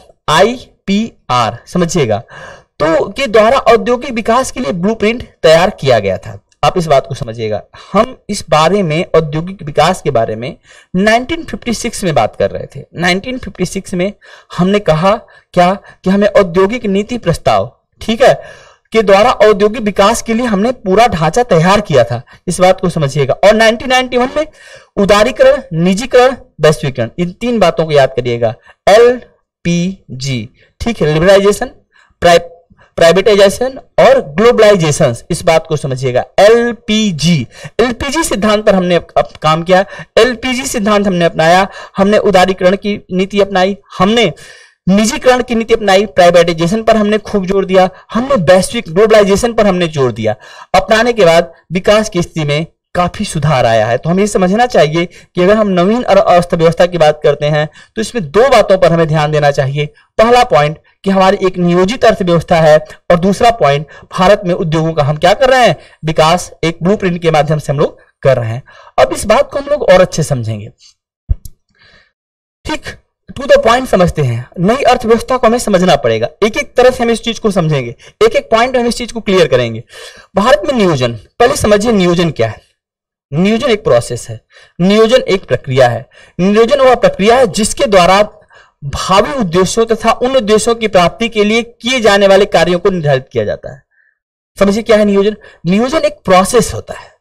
IPR समझिएगा, तो के द्वारा औद्योगिक विकास के लिए ब्लूप्रिंट तैयार किया गया था। आप इस बात को समझिएगा, हम इस बारे में औद्योगिक विकास के बारे में 1956 में बात कर रहे थे। 1956 में हमने कहा क्या कि हमें औद्योगिक नीति प्रस्ताव, ठीक है, के द्वारा औद्योगिक विकास के लिए हमने पूरा ढांचा तैयार किया था। इस बात को समझिएगा। और 1991 में उदारीकरण, निजीकरण, वैश्वीकरण, इन 3 बातों को याद करिएगा। LPG, ठीक है, लिबरलाइजेशन, प्राइवेटाइजेशन और ग्लोबलाइजेशन, इस बात को समझिएगा। LPG सिद्धांत पर हमने अब काम किया। LPG सिद्धांत हमने अपनाया, हमने उदारीकरण की नीति अपनाई, हमने निजीकरण की नीति अपनाई, प्राइवेटाइजेशन पर हमने खूब जोर दिया, हमने वैश्विक ग्लोबलाइजेशन पर हमने जोर दिया। अपनाने के बाद विकास की स्थिति में काफी सुधार आया है। तो हमें समझना चाहिए कि अगर हम नवीन अर्थव्यवस्था की बात करते हैं तो इसमें 2 बातों पर हमें ध्यान देना चाहिए। पहला पॉइंट कि हमारी एक नियोजित अर्थव्यवस्था है, और दूसरा पॉइंट भारत में उद्योगों का हम क्या कर रहे हैं, विकास एक ब्लूप्रिंट के माध्यम से हम लोग कर रहे हैं। अब इस बात को हम लोग और अच्छे समझेंगे। ठीक, टू द पॉइंट समझते हैं। नई अर्थव्यवस्था को हमें समझना पड़ेगा, एक एक तरह से हम इस चीज को समझेंगे, एक एक पॉइंट हम इस चीज को क्लियर करेंगे। भारत में नियोजन, पहले समझिए नियोजन क्या है। नियोजन एक प्रोसेस है, नियोजन एक प्रक्रिया है। नियोजन वह प्रक्रिया है जिसके द्वारा भावी उद्देश्यों तथा उन उद्देश्यों की प्राप्ति के लिए किए जाने वाले कार्यों को निर्धारित किया जाता है। समझिए क्या है नियोजन। नियोजन एक प्रोसेस होता है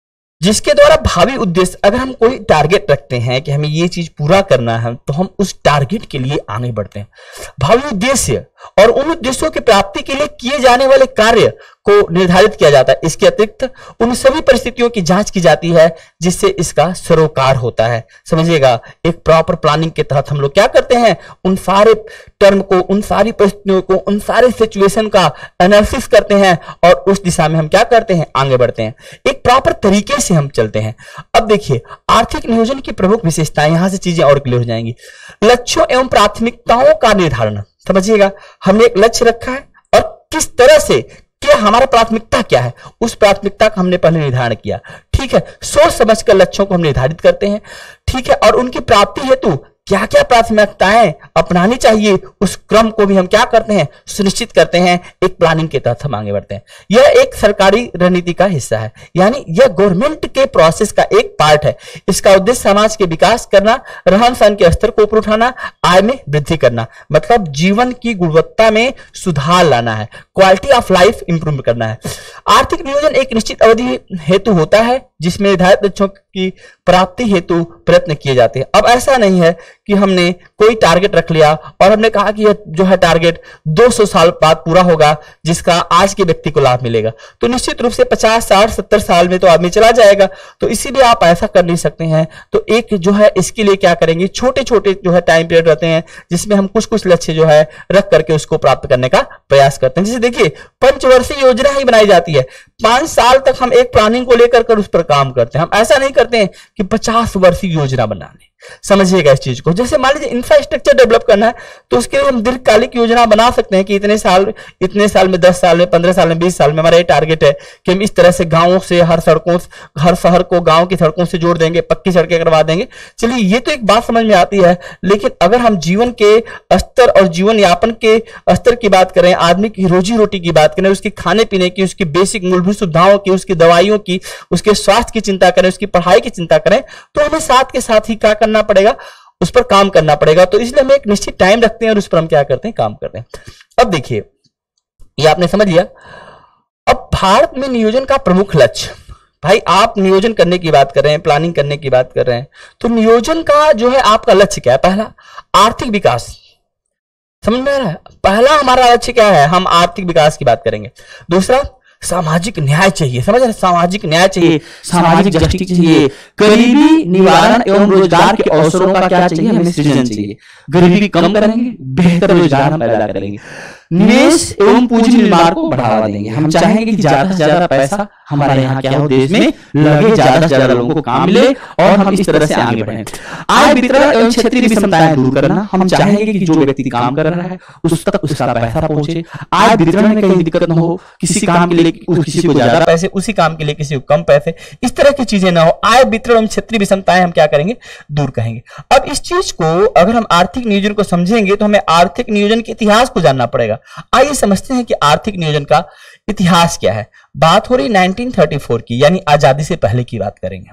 जिसके द्वारा भावी उद्देश्य, अगर हम कोई टारगेट रखते हैं कि हमें ये चीज पूरा करना है, तो हम उस टारगेट के लिए आगे बढ़ते हैं। भावी उद्देश्य और उन उद्देश्यों की प्राप्ति के लिए किए जाने वाले कार्य को निर्धारित किया जाता है। इसके अतिरिक्त उन सभी परिस्थितियों की जांच की जाती है जिससे इसका सरोकार होता है। समझिएगा, एक प्रॉपर प्लानिंग के तहत हम लोग क्या करते हैं, उन सारे टर्म को, उन सारी परिस्थितियों को, उन सारे सिचुएशन का एनालिसिस करते हैं और उस दिशा में हम क्या करते हैं, आगे बढ़ते हैं। एक प्रॉपर तरीके से हम चलते हैं। अब देखिए, आर्थिक नियोजन की प्रमुख विशेषताएं, यहां से चीजें और क्लियर हो जाएंगी। लक्ष्यों एवं प्राथमिकताओं का निर्धारण। समझिएगा, हमने एक लक्ष्य रखा है और किस तरह से, क्या हमारा प्राथमिकता क्या है, उस प्राथमिकता का हमने पहले निर्धारण किया। ठीक है, सोच समझ कर लक्ष्यों को हम निर्धारित करते हैं। ठीक है, और उनकी प्राप्ति हेतु क्या क्या प्राथमिकताएं अपनानी चाहिए, उस क्रम को भी हम क्या करते हैं, सुनिश्चित करते हैं। एक प्लानिंग के तहत हम आगे बढ़ते हैं। यह एक सरकारी रणनीति का हिस्सा है, यानी यह गवर्नमेंट के प्रोसेस का एक पार्ट है। इसका उद्देश्य समाज के विकास करना, रहन सहन के स्तर को ऊपर उठाना, आय में वृद्धि करना, मतलब जीवन की गुणवत्ता में सुधार लाना है, क्वालिटी ऑफ लाइफ इंप्रूव करना है। आर्थिक नियोजन एक निश्चित अवधि हेतु होता है जिसमें निर्धारित लक्ष्यों की प्राप्ति हेतु प्रयत्न किए जाते हैं। अब ऐसा नहीं है कि हमने कोई टारगेट रख लिया और हमने कहा कि यह जो है टारगेट 200 साल बाद पूरा होगा जिसका आज के व्यक्ति को लाभ मिलेगा, तो निश्चित रूप से 50, 60, 70 साल में तो आदमी चला जाएगा। तो इसीलिए आप ऐसा कर नहीं सकते हैं। तो एक जो है इसके लिए क्या करेंगे, छोटे छोटे जो है टाइम पीरियड रहते हैं जिसमें हम कुछ कुछ लक्ष्य जो है रख करके उसको प्राप्त करने का प्रयास करते हैं। जैसे देखिए, पंचवर्षीय योजना ही बनाई जाती है, 5 साल तक हम एक प्लानिंग को लेकर उस पर काम करते हैं। हम ऐसा नहीं करते हैं कि 50 वर्षीय योजना बनाने। समझिएगा इस चीज को। जैसे मान लीजिए इंफ्रास्ट्रक्चर डेवलप करना है तो उसके लिए हम दीर्घकालिक योजना बना सकते हैं कि इतने साल में, 10 साल में, 15 साल में, 20 साल में हमारा ये टारगेट है कि हम इस तरह से गांवों से, हर शहर को गांव की सड़कों से जोड़ देंगे, पक्की सड़कें करवा देंगे। चलिए, ये तो एक बात समझ में आती है, लेकिन अगर हम जीवन के स्तर और जीवन यापन के स्तर की बात करें, आदमी की रोजी रोटी की बात करें, उसके खाने पीने की, उसकी बेसिक मूलभूत सुविधाओं की, उसकी दवाइयों की, उसके स्वास्थ्य की चिंता करें, उसकी पढ़ाई की चिंता करें, तो हमें साथ के साथ ही क्या करना पड़ेगा, उस पर काम करना पड़ेगा। तो इसलिए हम एक निश्चित टाइम रखते हैं और उस पर हम क्या करते हैं, काम करते हैं। अब देखिए, ये आपने समझ लिया। अब भारत में नियोजन का प्रमुख लक्ष्य, भाई आप नियोजन करने की बात कर रहे हैं, प्लानिंग करने की बात कर रहे हैं, तो नियोजन का जो है आपका लक्ष्य क्या है। पहला, आर्थिक विकास। समझ में आ रहा है, पहला हमारा लक्ष्य क्या है, हम आर्थिक विकास की बात करेंगे। दूसरा, सामाजिक न्याय चाहिए। समझ रहे, सामाजिक न्याय चाहिए, सामाजिक जस्टिस चाहिए, गरीबी निवारण एवं रोजगार के अवसरों का क्या चाहिए, हमें सृजन चाहिए। गरीबी कम करेंगे, बेहतर रोजगार हम पैदा करेंगे, निवेश एवं पूंजी निर्माण को बढ़ावा देंगे। हम चाहेंगे कि ज्यादा से ज्यादा पैसा हमारे यहाँ क्या हो, देश में लगे, ज्यादा से ज्यादा लोगों को काम मिले और हम इस तरह से आगे बढ़े। आय वितरण एवं क्षेत्रीय विषमताएं दूर करना। हम चाहेंगे कि जो व्यक्ति काम कर रहा है उस तक उसका पैसा पहुंचे, आय वितरण में कहीं दिक्कत न हो, किसी काम के लिए किसी को ज्यादा पैसे, उसी काम के लिए किसी को कम पैसे, इस तरह की चीजें ना हो। आय वितरण एवं क्षेत्रीय विषमताएं हम क्या करेंगे, दूर करेंगे। अब इस चीज को अगर हम आर्थिक नियोजन को समझेंगे तो हमें आर्थिक नियोजन के इतिहास को जानना पड़ेगा। आइए समझते हैं कि आर्थिक नियोजन का इतिहास क्या है। बात हो रही 1934 की, यानी आजादी से पहले की बात करेंगे।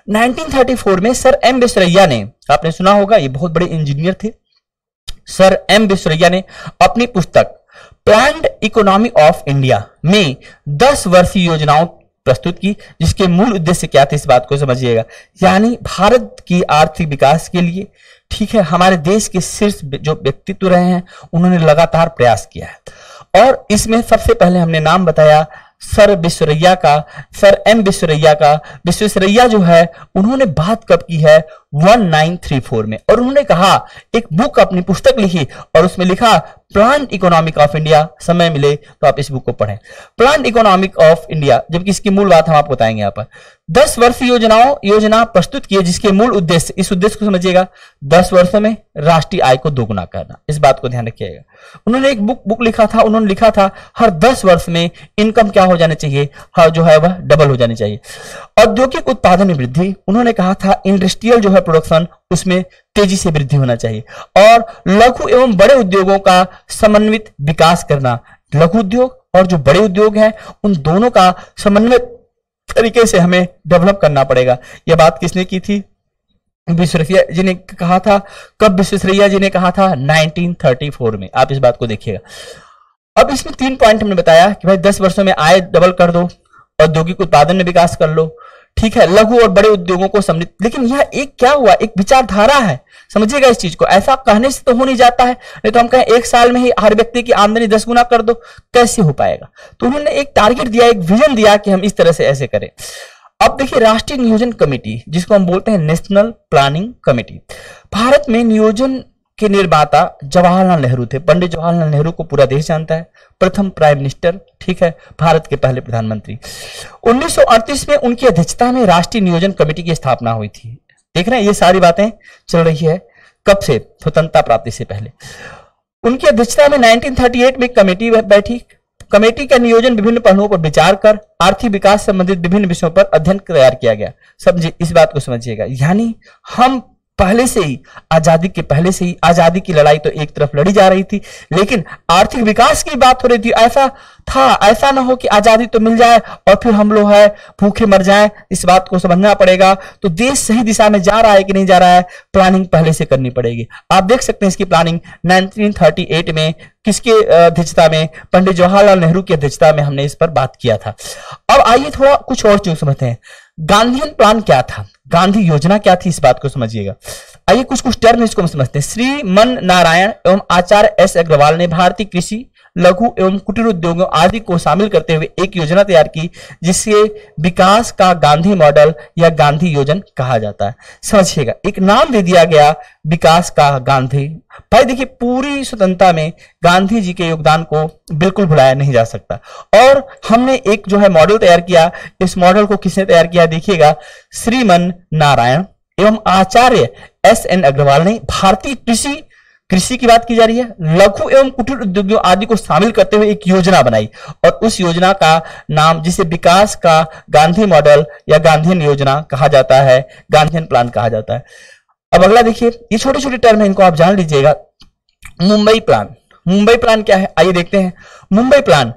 1934 में सर एम विश्वेश्वरैया ने, आपने सुना होगा, ये बहुत बड़े इंजीनियर थे, सर एम विश्वेश्वरैया ने अपनी पुस्तक प्लान्ड इकोनॉमी ऑफ इंडिया में 10 वर्षीय योजनाओं प्रस्तुत की, जिसके मूल उद्देश्य क्या थे, इस बात को समझिएगा। यानी भारत की आर्थिक विकास के लिए, ठीक है, हमारे देश के शीर्ष जो व्यक्तित्व रहे हैं उन्होंने लगातार प्रयास किया है। और इसमें सबसे पहले हमने नाम बताया सर विश्वेश्वरैया का, सर एम विश्वेश्वरैया का। विश्वेश्वरैया जो है उन्होंने बात कब की है, 1934 में, और उन्होंने कहा, एक बुक, अपनी पुस्तक लिखी और उसमें लिखा प्लान इकोनॉमिक ऑफ इंडिया। समय मिले तो आप इस बुक को पढ़ें, प्लान इकोनॉमिक ऑफ इंडिया, जबकि इसकी मूल बात हम आपको बताएंगे। यहाँ पर 10 वर्षीय योजना प्रस्तुत की, जिसके मूल उद्देश्य, इस उद्देश्य को समझिएगा, 10 वर्षों में राष्ट्रीय आय को दोगुना करना। इस बात को ध्यान रखिएगा। उन्होंने एक बुक लिखा था, उन्होंने लिखा था हर 10 वर्ष में इनकम क्या हो जानी चाहिए, हर जो है वह डबल हो जानी चाहिए। औद्योगिक उत्पादन में वृद्धि, उन्होंने कहा था इंडस्ट्रियल जो है प्रोडक्शन उसमें तेजी से वृद्धि होना चाहिए। और लघु एवं बड़े उद्योगों का समन्वित विकास करना, लघु उद्योग और जो बड़े उद्योग हैं उन दोनों का समन्वित तरीके से हमें डेवलप करना पड़ेगा। यह बात किसने की थी? विश्वेश्वरैया जी ने कहा था। कब विश्वेश्वरैया जी ने कहा था? 1934 में। आप इस बात को देखिएगा। अब इसमें 3 पॉइंट हमने बताया कि भाई 10 वर्षों में आय डबल कर दो, औद्योगिक उत्पादन में विकास कर लो, ठीक है, लघु और बड़े उद्योगों को सम्मिलित। लेकिन यह एक क्या हुआ? एक विचारधारा है, समझिएगा इस चीज को। ऐसा कहने से तो हो नहीं जाता है, नहीं तो हम कहें 1 साल में ही हर व्यक्ति की आमदनी 10 गुना कर दो, कैसे हो पाएगा? तो उन्होंने एक टारगेट दिया, एक विजन दिया कि हम इस तरह से ऐसे करें। अब देखिए, राष्ट्रीय नियोजन कमेटी, जिसको हम बोलते हैं नेशनल प्लानिंग कमेटी, भारत में नियोजन के निर्माता जवाहरलाल नेहरू थे। पंडित जवाहरलाल नेहरू को पूरा देश जानता है, प्रथम प्राइम मिनिस्टर, ठीक है, भारत के पहले प्रधानमंत्री। 1938 में उनकी अध्यक्षता में राष्ट्रीय नियोजन कमेटी की स्थापना हुई थी। देख रहे हैं, ये सारी बातें चल रही है कब से? स्वतंत्रता प्राप्ति से पहले। उनकी अध्यक्षता में 1938 में कमेटी बैठी। कमेटी का नियोजन विभिन्न पहलुओं पर विचार कर आर्थिक विकास संबंधित विभिन्न विषयों पर अध्ययन तैयार किया गया। समझिए, इस बात को समझिएगा। यानी हम पहले से ही, आजादी के पहले से ही, आजादी की लड़ाई तो एक तरफ लड़ी जा रही थी, लेकिन आर्थिक विकास की बात हो रही थी। ऐसा था, ऐसा ना हो कि आजादी तो मिल जाए और फिर हम लोग है भूखे मर जाएं। इस बात को समझना पड़ेगा। तो देश सही दिशा में जा रहा है कि नहीं जा रहा है, प्लानिंग पहले से करनी पड़ेगी। आप देख सकते हैं इसकी प्लानिंग 1938 में किसके अध्यक्षता में? पंडित जवाहरलाल नेहरू की अध्यक्षता में हमने इस पर बात किया था। अब आइए थोड़ा कुछ और चीज समझते हैं। गांधीयन प्लान क्या था? गांधी योजना क्या थी? इस बात को समझिएगा। आइए कुछ कुछ टर्म इसको हम समझते हैं। श्री मन नारायण एवं आचार्य एस अग्रवाल ने भारतीय कृषि, लघु एवं कुटीर उद्योगों आदि को शामिल करते हुए एक योजना तैयार की, जिससे विकास का गांधी मॉडल या गांधी योजना कहा जाता है। समझिएगा, एक नाम दे दिया गया विकास का गांधी। भाई देखिए, पूरी स्वतंत्रता में गांधी जी के योगदान को बिल्कुल भुलाया नहीं जा सकता। और हमने एक जो है मॉडल तैयार किया। इस मॉडल को किसने तैयार किया? देखिएगा, श्रीमन नारायण एवं आचार्य एस एन अग्रवाल ने भारतीय कृषि की बात की जा रही है, लघु एवं कुटीर उद्योगों आदि को शामिल करते हुए एक योजना बनाई, और उस योजना का नाम, जिसे विकास का गांधी मॉडल या गांधीयन योजना कहा जाता है, गांधीयन प्लान कहा जाता है। अब अगला देखिए, ये छोटे छोटे टर्म है, इनको आप जान लीजिएगा। मुंबई प्लान। मुंबई प्लान क्या है? आइए देखते हैं। मुंबई प्लान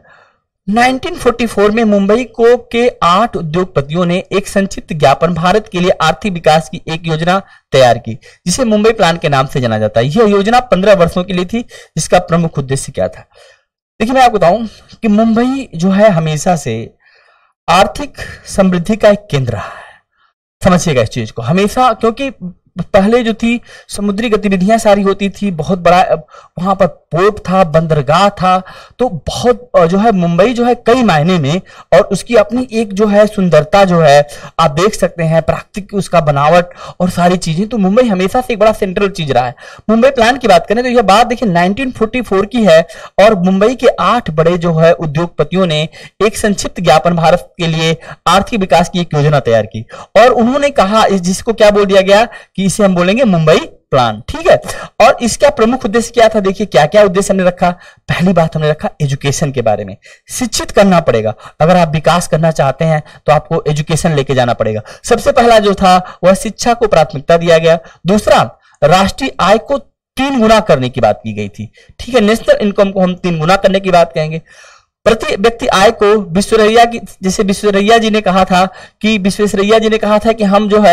1944 में मुंबई को के 8 उद्योगपतियों ने एक संक्षिप्त ज्ञापन भारत के लिए आर्थिक विकास की एक योजना तैयार की, जिसे मुंबई प्लान के नाम से जाना जाता है। यह योजना 15 वर्षों के लिए थी, जिसका प्रमुख उद्देश्य क्या था? देखिए, मैं आपको बताऊं कि मुंबई जो है हमेशा से आर्थिक समृद्धि का एक केंद्र रहा है। समझिएगा इस चीज को हमेशा, क्योंकि पहले जो थी समुद्री गतिविधियां सारी होती थी, बहुत बड़ा वहां पर पोर्ट था, बंदरगाह था, तो बहुत जो है मुंबई जो है कई मायने में, और उसकी अपनी एक जो है सुंदरता जो है आप देख सकते हैं, प्राकृतिक उसका बनावट और सारी चीजें, तो मुंबई हमेशा से एक बड़ा सेंट्रल चीज रहा है। मुंबई प्लान की बात करें तो यह बात देखिए 1944 की है, और मुंबई के 8 बड़े जो है उद्योगपतियों ने एक संक्षिप्त ज्ञापन भारत के लिए आर्थिक विकास की एक योजना तैयार की, और उन्होंने कहा, जिसको क्या बोल दिया गया कि इसे हम बोलेंगे मुंबई प्लान, ठीक है। और इसका प्रमुख उद्देश्य क्या था? देखिए क्या क्या उद्देश्य हमने रखा। पहली बात हमने रखा एजुकेशन के बारे में, शिक्षित करना पड़ेगा। अगर आप विकास करना चाहते हैं तो आपको एजुकेशन लेके जाना पड़ेगा। सबसे पहला जो था वह शिक्षा को प्राथमिकता दिया गया। दूसरा, राष्ट्रीय आय को 3 गुना करने की बात की गई थी, ठीक है। नेशनल इनकम को हम 3 गुना करने की बात कहेंगे। प्रति व्यक्ति आय को विश्वेश्वरैया की, जैसे विश्वेश्वरैया जी ने कहा था कि हम जो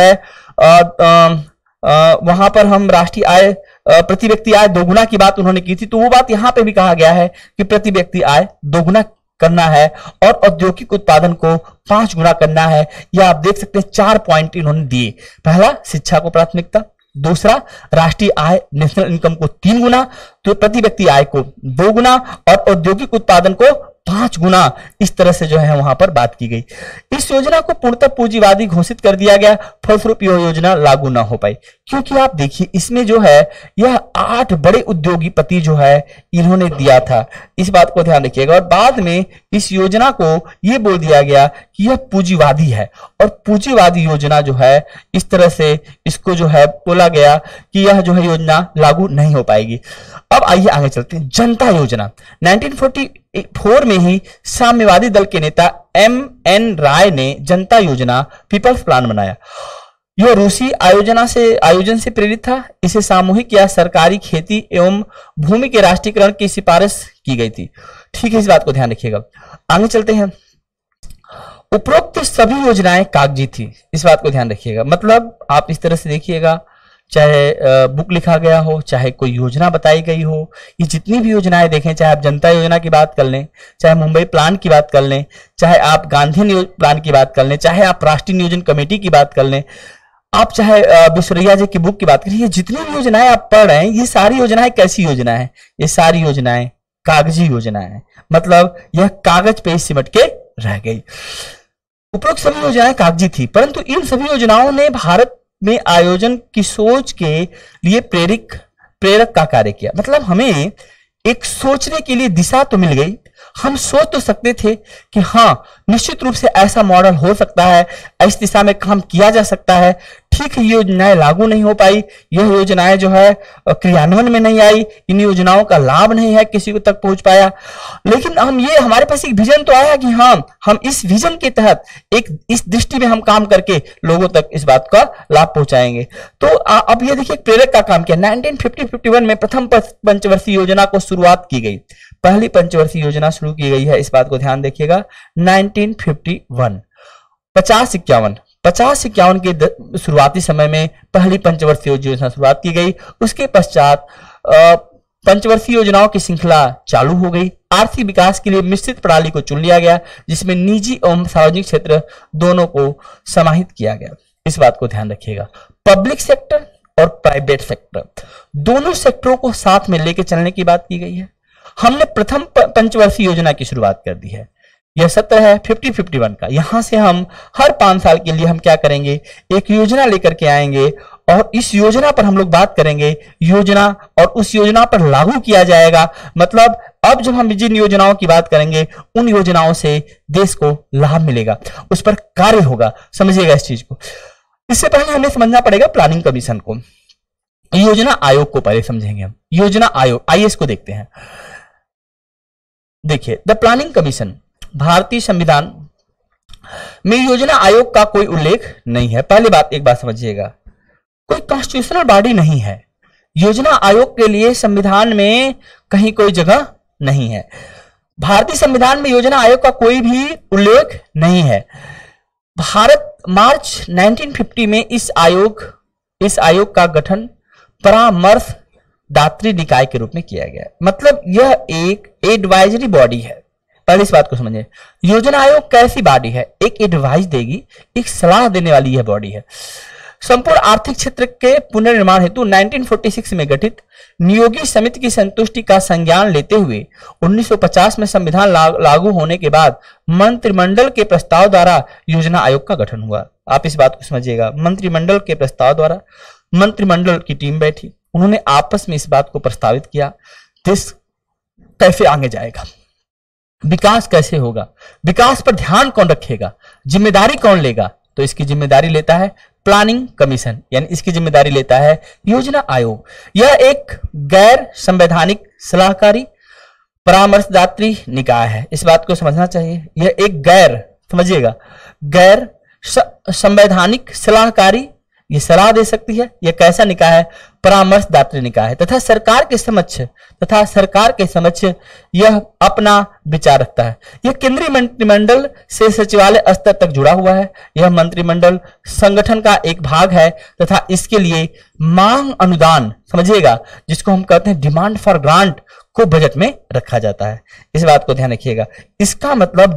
है वहां पर हम राष्ट्रीय आय प्रति व्यक्ति आय 2 गुना की बात उन्होंने की थी, तो वो बात यहां पे भी कहा गया है कि प्रति व्यक्ति आय 2 गुना करना है, और औद्योगिक उत्पादन को 5 गुना करना है। यह आप देख सकते हैं 4 पॉइंट इन्होंने दिए। पहला, शिक्षा को प्राथमिकता। दूसरा, राष्ट्रीय आय नेशनल इनकम को 3 गुना, तो प्रति व्यक्ति आय को 2 गुना, और औद्योगिक उत्पादन को 5 गुना। इस तरह से जो है वहां पर बात की गई। इस योजना को पूर्णतः पूंजीवादी घोषित कर दिया गया, फलस्वरूप यह योजना लागू ना हो पाई, क्योंकि आप देखिए इसमें जो है यह 8 बड़े उद्योगपति जो है इन्होंने दिया था। इस बात को ध्यान रखिएगा। और बाद में इस योजना को यह बोल दिया गया कि यह पूंजीवादी है, और पूंजीवादी योजना जो है इस तरह से इसको जो है बोला गया कि यह जो है योजना लागू नहीं हो पाएगी। अब आइए आगे चलते हैं। जनता योजना 1944 में ही साम्यवादी दल के नेता M.N. राय ने जनता योजना पीपल्स प्लान बनाया। यह रूसी आयोजन से प्रेरित था। इसे सामूहिक या सरकारी खेती एवं भूमि के राष्ट्रीयकरण की सिफारिश की गई थी। ठीक है, इस बात को ध्यान रखिएगा। आगे चलते हैं। उपरोक्त सभी योजनाएं कागजी थी, इस बात को ध्यान रखिएगा। मतलब आप इस तरह से देखिएगा, चाहे बुक लिखा गया हो, चाहे कोई योजना बताई गई हो, ये जितनी भी योजनाएं देखें, चाहे आप जनता योजना की बात कर लें, चाहे मुंबई प्लान की बात कर लें, चाहे आप गांधी प्लान की बात कर लें, चाहे आप राष्ट्रीय नियोजन कमेटी की बात कर लें, आप चाहे विश्वरैया जी की बुक की बात करिए, ये जितनी भी योजनाएं आप पढ़ रहे हैं, ये सारी योजनाएं कैसी योजना है? ये सारी योजनाएं कागजी योजनाएं हैं। मतलब यह कागज पे सिमट के रह गई। उपरोक्त सभी योजनाएं कागजी थी, परंतु इन सभी योजनाओं ने भारत में आयोजन की सोच के लिए प्रेरक का कार्य किया। मतलब हमें एक सोचने के लिए दिशा तो मिल गई। हम सोच तो सकते थे कि हाँ, निश्चित रूप से ऐसा मॉडल हो सकता है, इस दिशा में काम किया जा सकता है। ठीक है, ये योजनाएं लागू नहीं हो पाई, यह योजनाएं जो है क्रियान्वयन में नहीं आई, इन योजनाओं का लाभ नहीं है किसी को तक पहुंच पाया। लेकिन हमारे पास एक विजन तो आया कि हाँ, हम इस विजन के तहत इस दृष्टि में हम काम करके लोगों तक इस बात का लाभ पहुंचाएंगे। तो अब ये देखिए, प्रेरक का काम किया। 1950-51 में प्रथम पंचवर्षीय योजना को शुरुआत की गई। पहली पंचवर्षीय योजना शुरू की गई है, इस बात को ध्यान देखिएगा। 1951 50-51 के शुरुआती समय में पहली पंचवर्षीय योजना शुरुआत की गई। उसके पश्चात पंचवर्षीय योजनाओं की श्रृंखला चालू हो गई। आर्थिक विकास के लिए मिश्रित प्रणाली को चुन लिया गया, जिसमें निजी एवं सार्वजनिक क्षेत्र दोनों को समाहित किया गया। इस बात को ध्यान रखिएगा। पब्लिक सेक्टर और प्राइवेट सेक्टर, दोनों सेक्टरों को साथ में लेकर चलने की बात की गई है। हमने प्रथम पंचवर्षीय योजना की शुरुआत कर दी है। यह सत्र है 50-51 का। यहां से हम हर 5 साल के लिए हम क्या करेंगे, एक योजना लेकर के आएंगे और इस योजना पर हम लोग बात करेंगे। योजना और उस योजना पर लागू किया जाएगा। मतलब अब जब हम जिन योजनाओं की बात करेंगे, उन योजनाओं से देश को लाभ मिलेगा, उस पर कार्य होगा। समझिएगा इस चीज को। इससे पहले हमें समझना पड़ेगा प्लानिंग कमीशन को। योजना आयोग को पहले समझेंगे हम। योजना आयोग, आइए इसको देखते हैं। देखिए, द प्लानिंग कमीशन, भारतीय संविधान में योजना आयोग का कोई उल्लेख नहीं है। पहली बात, एक बात समझिएगा, कोई कॉन्स्टिट्यूशनल बॉडी नहीं है। योजना आयोग के लिए संविधान में कहीं कोई जगह नहीं है। भारतीय संविधान में योजना आयोग का कोई भी उल्लेख नहीं है। भारत मार्च 1950 में इस आयोग का गठन परामर्शदात्री निकाय के रूप में किया गया। मतलब यह एक एडवाइजरी बॉडी है। पहले इस बात को समझिए, योजना आयोग कैसी बॉडी है? एक एडवाइस देगी, एक सलाह देने वाली यह बॉडी है। संपूर्ण आर्थिक क्षेत्र के पुनर्निर्माण हेतु 1946 में गठित नियोगी समिति की संतुष्टि का संज्ञान लेते हुए 1950 में संविधान लागू होने के बाद मंत्रिमंडल के प्रस्ताव द्वारा योजना आयोग का गठन हुआ। आप इस बात को समझिएगा। मंत्रिमंडल के प्रस्ताव द्वारा मंत्रिमंडल की टीम बैठी, उन्होंने आपस में इस बात को प्रस्तावित किया, देश कैसे आगे जाएगा, विकास कैसे होगा, विकास पर ध्यान कौन रखेगा, जिम्मेदारी कौन लेगा। तो इसकी जिम्मेदारी लेता है प्लानिंग कमीशन, यानी इसकी जिम्मेदारी लेता है योजना आयोग। यह एक गैर संवैधानिक सलाहकारी परामर्शदात्री निकाय है। इस बात को समझना चाहिए। यह एक समझिएगा, गैर संवैधानिक सलाहकारी, ये सलाह दे सकती है। यह कैसा निकाय है? परामर्शदात्री निकाय है। तथा सरकार के समक्ष यह अपना विचार रखता है। यह केंद्रीय मंत्रिमंडल से सचिवालय स्तर तक जुड़ा हुआ है। यह मंत्रिमंडल संगठन का एक भाग है तथा इसके लिए मांग अनुदान, समझिएगा, जिसको हम कहते हैं डिमांड फॉर ग्रांट, को बजट में रखा जाता है। इस बात को ध्यान रखिएगा। इसका मतलब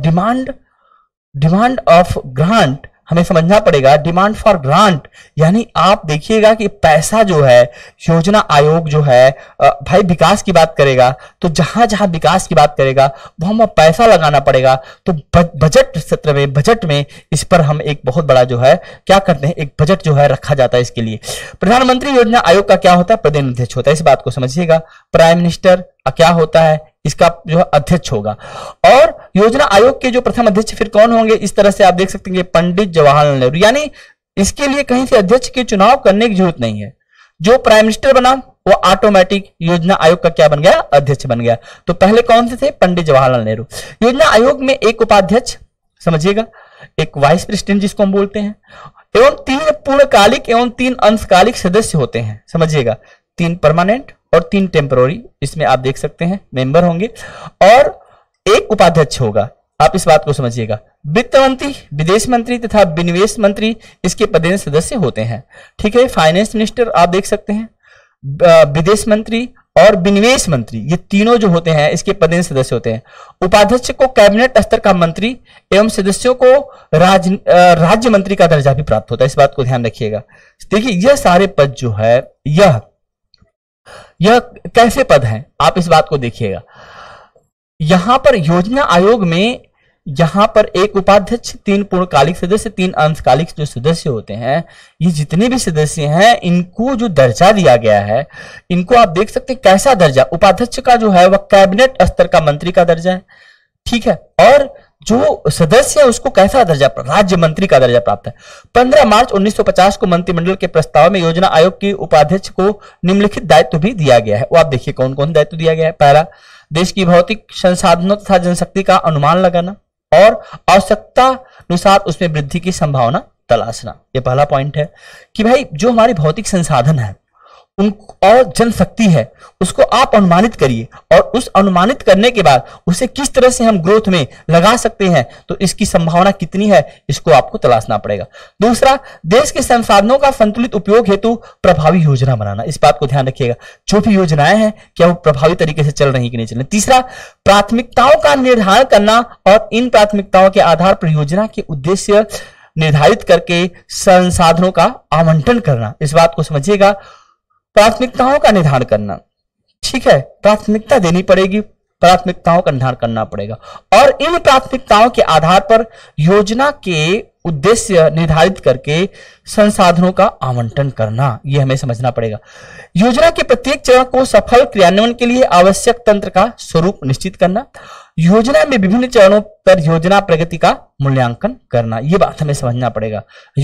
डिमांड ऑफ ग्रांट हमें समझना पड़ेगा। डिमांड फॉर ग्रांट यानी आप देखिएगा कि पैसा जो है, योजना आयोग जो है भाई विकास की बात करेगा, तो जहां जहां विकास की बात करेगा वहां पैसा लगाना पड़ेगा। तो बजट सत्र में, बजट में इस पर हम एक बहुत बड़ा जो है क्या करते हैं, एक बजट जो है रखा जाता है इसके लिए। प्रधानमंत्री योजना आयोग का क्या होता है? प्रधान अध्यक्ष होता है। इस बात को समझिएगा। प्राइम मिनिस्टर क्या होता है? इसका जो है अध्यक्ष होगा। और योजना आयोग के जो प्रथम अध्यक्ष फिर कौन होंगे? इस तरह से आप देख सकते हैं पंडित जवाहरलाल नेहरू। यानी इसके लिए कहीं से अध्यक्ष के चुनाव करने की जरूरत नहीं है। जो प्राइम मिनिस्टर बना वो ऑटोमेटिक योजना आयोग का क्या बन गया? अध्यक्ष बन गया। तो पहले कौन से थे? पंडित जवाहरलाल नेहरू। योजना आयोग में एक उपाध्यक्ष, समझिएगा, एक वाइस प्रेसिडेंट जिसको हम बोलते हैं, एवं 3 पूर्णकालिक एवं 3 अंशकालिक सदस्य होते हैं। समझिएगा, 3 परमानेंट और 3 टेम्पररी, इसमें आप देख सकते हैं मेंबर होंगे, और 1 उपाध्यक्ष होगा। आप इस बात को समझिएगा। वित्त मंत्री, विदेश मंत्री तथा विनिवेश मंत्री इसके पदेन सदस्य होते हैं। ठीक है, फाइनेंस मिनिस्टर आप देख सकते हैं, विदेश मंत्री और विनिवेश मंत्री, ये तीनों जो होते हैं इसके पदेन सदस्य होते हैं। उपाध्यक्ष को कैबिनेट स्तर का मंत्री एवं सदस्यों को राज्य मंत्री का दर्जा भी प्राप्त होता है। इस बात को ध्यान रखिएगा। देखिए, यह सारे पद जो है, यह कैसे पद हैं, आप इस बात को देखिएगा। यहां पर योजना आयोग में यहां पर 1 उपाध्यक्ष, 3 पूर्णकालिक सदस्य, 3 अंशकालिक जो सदस्य होते हैं, ये जितने भी सदस्य हैं इनको जो दर्जा दिया गया है, इनको आप देख सकते हैं कैसा दर्जा। उपाध्यक्ष का जो है वह कैबिनेट स्तर का मंत्री का दर्जा है। ठीक है, और जो सदस्य है उसको कैसा दर्जा, राज्य मंत्री का दर्जा प्राप्त है। 15 मार्च 1950 को मंत्रिमंडल के प्रस्ताव में योजना आयोग के उपाध्यक्ष को निम्नलिखित दायित्व भी दिया गया है। वो आप देखिए कौन कौन दायित्व दिया गया है। पहला, देश की भौतिक संसाधनों तथा जनशक्ति का अनुमान लगाना और आवश्यकता अनुसार उसमें वृद्धि की संभावना तलाशना। ये पहला पॉइंट है कि भाई जो हमारे भौतिक संसाधन है उन और जनशक्ति है उसको आप अनुमानित करिए, और उस अनुमानित करने के बाद उसे किस तरह से हम ग्रोथ में लगा सकते हैं, तो इसकी संभावना कितनी है इसको आपको तलाशना पड़ेगा। दूसरा, देश के संसाधनों का संतुलित उपयोग हेतु प्रभावी योजना बनाना। इस बात को ध्यान रखिएगा, जो भी योजनाएं हैं क्या वो प्रभावी तरीके से चल रही कि नहीं चल रही। तीसरा, प्राथमिकताओं का निर्धारण करना और इन प्राथमिकताओं के आधार पर योजना के उद्देश्य निर्धारित करके संसाधनों का आवंटन करना। इस बात को समझिएगा, प्राथमिकताओं का निर्धारण करना। ठीक है, प्राथमिकता देनी पड़ेगी, प्राथमिकताओं का निर्धारण करना पड़ेगा, और इन प्राथमिकताओं के आधार पर योजना के उद्देश्य निर्धारित करके संसाधनों का आवंटन करना, यह हमें समझना पड़ेगा। योजना के प्रत्येक चरण को सफल क्रियान्वयन के लिए आवश्यक तंत्र का स्वरूप निश्चित करना। योजना में विभिन्न चरणों पर योजना प्रगति का मूल्यांकन करना, यह बात हमें समझना पड़ेगा।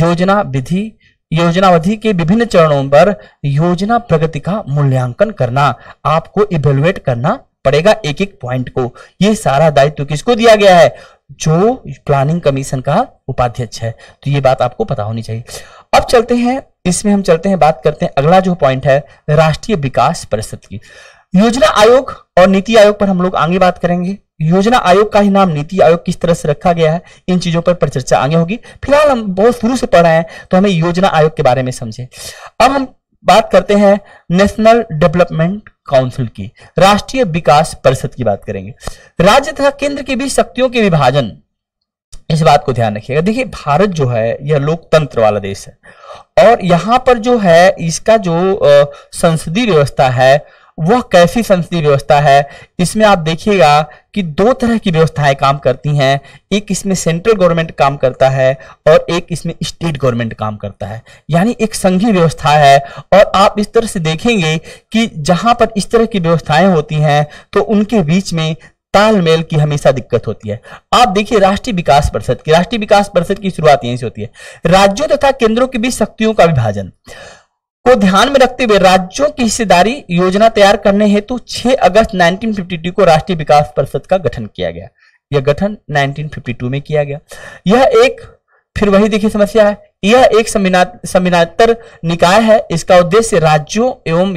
योजनावधि के विभिन्न चरणों पर योजना प्रगति का मूल्यांकन करना, आपको इवेलुएट करना पड़ेगा एक एक पॉइंट को। यह सारा दायित्व किसको दिया गया है, जो प्लानिंग कमीशन का उपाध्यक्ष है। तो ये बात आपको पता होनी चाहिए। अब चलते हैं, इसमें हम चलते हैं, बात करते हैं अगला जो पॉइंट है राष्ट्रीय विकास परिषद की। योजना आयोग और नीति आयोग पर हम लोग आगे बात करेंगे। योजना आयोग का ही नाम नीति आयोग किस तरह से रखा गया है, इन चीजों पर चर्चा आगे होगी। फिलहाल हम बहुत शुरू से पढ़ रहे हैं तो हमें योजना आयोग के बारे में समझे। अब हम बात करते हैं नेशनल डेवलपमेंट काउंसिल की, राष्ट्रीय विकास परिषद की बात करेंगे। राज्य तथा केंद्र के बीच शक्तियों के विभाजन, इस बात को ध्यान रखिएगा। देखिए, भारत जो है यह लोकतंत्र वाला देश है, और यहां पर जो है इसका जो संसदीय व्यवस्था है वह कैसी संसदीय व्यवस्था है, इसमें आप देखिएगा कि 2 तरह की व्यवस्थाएं काम करती हैं। एक इसमें सेंट्रल गवर्नमेंट काम करता है और एक इसमें स्टेट गवर्नमेंट काम करता है, यानी एक संघीय व्यवस्था है। और आप इस तरह से देखेंगे कि जहां पर इस तरह की व्यवस्थाएं होती हैं तो उनके बीच में तालमेल की हमेशा दिक्कत होती है। आप देखिए राष्ट्रीय विकास परिषद की शुरुआत यहीं से होती है। राज्यों तथा केंद्रों के बीच शक्तियों का विभाजन को ध्यान में रखते हुए राज्यों की हिस्सेदारी योजना तैयार करने हेतु 6 अगस्त 1952 को राष्ट्रीय विकास परिषद का गठन किया गया। यह गठन 1952 में किया गया। यह एक, फिर वही देखिए समस्या है, यह एक संविधानात्मक निकाय है। इसका उद्देश्य राज्यों एवं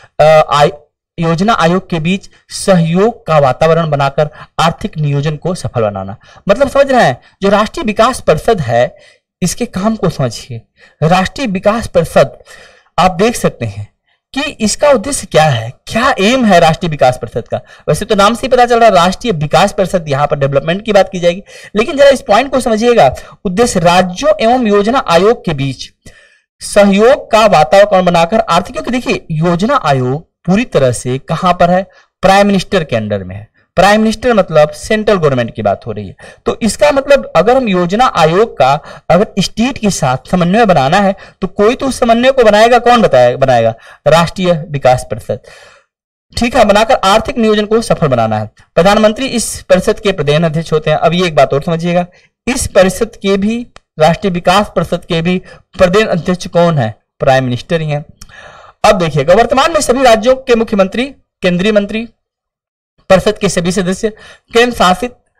योजना आयोग के बीच सहयोग का वातावरण बनाकर आर्थिक नियोजन को सफल बनाना। मतलब समझ रहे हैं, जो राष्ट्रीय विकास परिषद है इसके काम को समझिए। राष्ट्रीय विकास परिषद आप देख सकते हैं कि इसका उद्देश्य क्या है, क्या एम है राष्ट्रीय विकास परिषद का। वैसे तो नाम से ही पता चल रहा है राष्ट्रीय विकास परिषद, यहां पर डेवलपमेंट की बात की जाएगी, लेकिन जरा इस पॉइंट को समझिएगा। उद्देश्य राज्यों एवं योजना आयोग के बीच सहयोग का वातावरण बनाकर आर्थिक, क्योंकि देखिए योजना आयोग पूरी तरह से कहां पर है, प्राइम मिनिस्टर के अंडर में है। प्राइम मिनिस्टर मतलब सेंट्रल गवर्नमेंट की बात हो रही है। तो इसका मतलब अगर हम योजना आयोग का अगर स्टेट के साथ समन्वय बनाना है तो कोई तो उस समन्वय को बनाएगा, कौन बनाएगा, राष्ट्रीय विकास परिषद। ठीक है, बनाकर आर्थिक नियोजन को सफल बनाना है। प्रधानमंत्री इस परिषद के प्रधान अध्यक्ष होते हैं। अब ये एक बात और समझिएगा, इस परिषद के भी, राष्ट्रीय विकास परिषद के भी प्रधान अध्यक्ष कौन है, प्राइम मिनिस्टर ही है। अब देखिएगा, वर्तमान में सभी राज्यों के मुख्यमंत्री, केंद्रीय मंत्री, परिषद के सभी सदस्य केंद्र शासित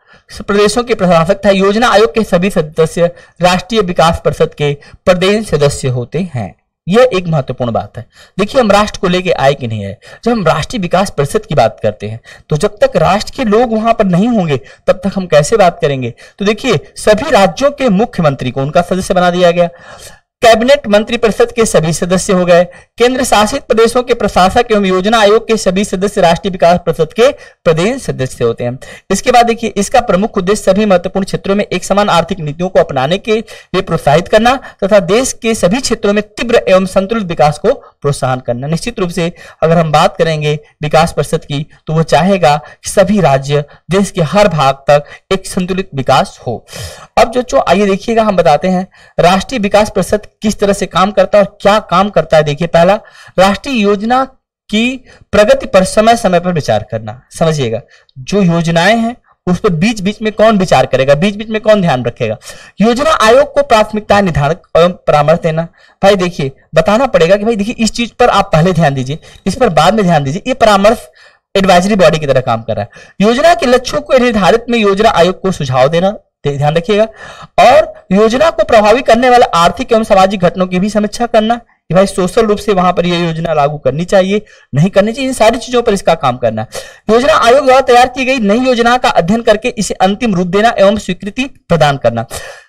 प्रदेशों के प्रशासक था। योजना आयोग के सभी सदस्य राष्ट्रीय विकास परिषद के प्रदेश सदस्य होते हैं। यह एक महत्वपूर्ण बात है। देखिए, हम राष्ट्र को लेके आए कि नहीं आए। जब हम राष्ट्रीय विकास परिषद की बात करते हैं तो जब तक राष्ट्र के लोग वहां पर नहीं होंगे तब तक हम कैसे बात करेंगे। तो देखिए, सभी राज्यों के मुख्यमंत्री को उनका सदस्य बना दिया गया। कैबिनेट मंत्रिपरिषद के सभी सदस्य हो गए। केंद्र शासित प्रदेशों के प्रशासक एवं योजना आयोग के सभी सदस्य राष्ट्रीय विकास परिषद के प्रदेश सदस्य होते हैं। इसके बाद देखिए, इसका प्रमुख उद्देश्य सभी महत्वपूर्ण क्षेत्रों में एक समान आर्थिक नीतियों को अपनाने के लिए प्रोत्साहित करना तथा देश के सभी क्षेत्रों में तीव्र एवं संतुलित विकास को प्रोत्साहन करना। निश्चित रूप से अगर हम बात करेंगे विकास परिषद की तो वह चाहेगा कि सभी राज्य देश के हर भाग तक एक संतुलित विकास हो। अब जो आइए देखिएगा, हम बताते हैं राष्ट्रीय विकास परिषद किस तरह से काम करता है और क्या काम करता है। देखिए, पहला, राष्ट्रीय योजना की प्रगति पर समय समय पर विचार करना। समझिएगा, जो योजनाएं हैं उस पर बीच बीच में कौन विचार करेगा, बीच बीच में कौन ध्यान रखेगा। योजना आयोग को प्राथमिकता निर्धारण एवं परामर्श देना। भाई देखिए, बताना पड़ेगा कि भाई देखिए, इस चीज पर आप पहले ध्यान दीजिए, इस पर बाद में ध्यान दीजिए। ये परामर्श एडवाइजरी बॉडी की तरह काम कर रहा है। योजना के लक्ष्यों को निर्धारित में योजना आयोग को सुझाव देना, ध्यान रखिएगा। और योजना को प्रभावी करने वाले आर्थिक एवं सामाजिक घटनाओं की भी समीक्षा करना कि भाई सोशल रूप से वहां पर यह योजना लागू करनी चाहिए, नहीं करनी चाहिए, इन सारी चीजों पर इसका काम करना है। योजना आयोग द्वारा तैयार की गई नई योजना का अध्ययन करके इसे अंतिम रूप देना एवं स्वीकृति प्रदान करना।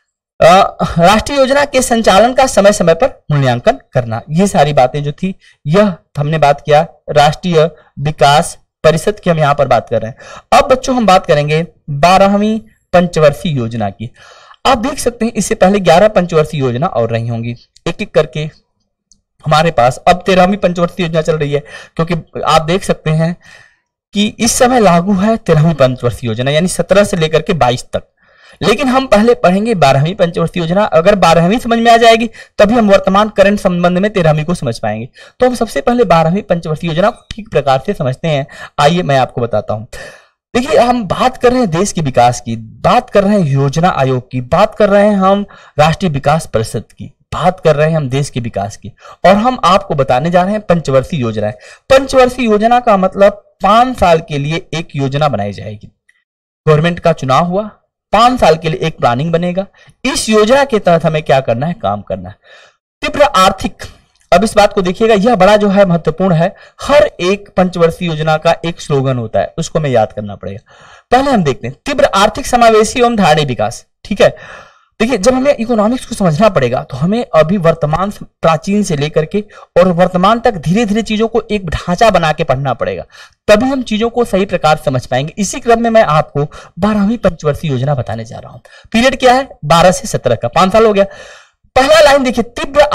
राष्ट्रीय योजना के संचालन का समय समय पर मूल्यांकन करना। ये सारी बातें जो थी, यह हमने बात किया राष्ट्रीय विकास परिषद की, हम यहां पर बात कर रहे हैं। अब बच्चों हम बात करेंगे 12वीं पंचवर्षीय योजना की। आप देख सकते हैं इससे पहले 11 पंचवर्षीय योजना और रही होंगी। एक एक करके हमारे पास अब 13वीं पंचवर्षीय योजना चल रही है, क्योंकि आप देख सकते हैं कि इस समय लागू है 13वीं पंचवर्षीय योजना, यानी 17 से लेकर के 22 तक। लेकिन हम पहले पढ़ेंगे 12वीं पंचवर्षीय योजना। अगर 12वीं समझ में आ जाएगी तभी हम वर्तमान करंट संबंध में 13वीं को समझ पाएंगे। तो हम सबसे पहले 12वीं पंचवर्षीय योजना को ठीक प्रकार से समझते हैं। आइए मैं आपको बताता हूं। देखिए, हम बात कर रहे हैं देश के विकास की, बात कर रहे हैं योजना आयोग की, बात कर रहे हैं हम राष्ट्रीय विकास परिषद की, बात कर रहे हैं हम देश के विकास की, और हम आपको बताने जा रहे हैं पंचवर्षीय योजना। पंचवर्षीय योजना का मतलब 5 साल के लिए एक योजना बनाई जाएगी। गवर्नमेंट का चुनाव हुआ, 5 साल के लिए एक प्लानिंग बनेगा। इस योजना के तहत हमें क्या करना है, काम करना है। तीव्र आर्थिक, अब इस बात को देखिएगा, यह बड़ा जो है महत्वपूर्ण है। हर एक पंचवर्षीय योजना का एक स्लोगन होता है, उसको हमें याद करना पड़ेगा। पहले हम देखते हैं तीव्र आर्थिक समावेशी एवं धारणीय विकास। ठीक है, देखिए, जब हमें इकोनॉमिक्स को समझना पड़ेगा तो हमें अभी वर्तमान, प्राचीन से लेकर के और वर्तमान तक धीरे धीरे चीजों को एक ढांचा बना के पढ़ना पड़ेगा, तभी हम चीजों को सही प्रकार समझ पाएंगे। इसी क्रम में मैं आपको 12वीं पंचवर्षीय योजना बताने जा रहा हूं। पीरियड क्या है, 12 से 17 का, 5 साल हो गया। पहला लाइन देखिए, तीव्र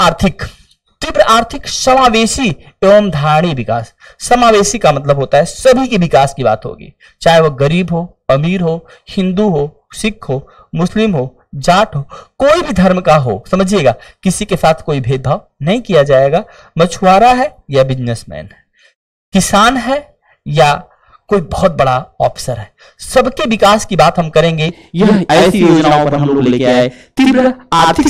आर्थिक समावेशी एवं धारणीय विकास। समावेशी का मतलब होता है सभी के विकास की बात होगी, चाहे वह गरीब हो, अमीर हो, हिंदू हो, सिख हो, मुस्लिम हो, जाट हो, कोई भी धर्म का हो। समझिएगा, किसी के साथ कोई भेदभाव नहीं किया जाएगा। मछुआरा है या बिजनेसमैन है, किसान है या कोई बहुत बड़ा ऑफिसर है, सबके विकास की बात हम करेंगे। यह ऐसी योजनाओं पर हम लोग लेके आए, तीव्र आर्थिक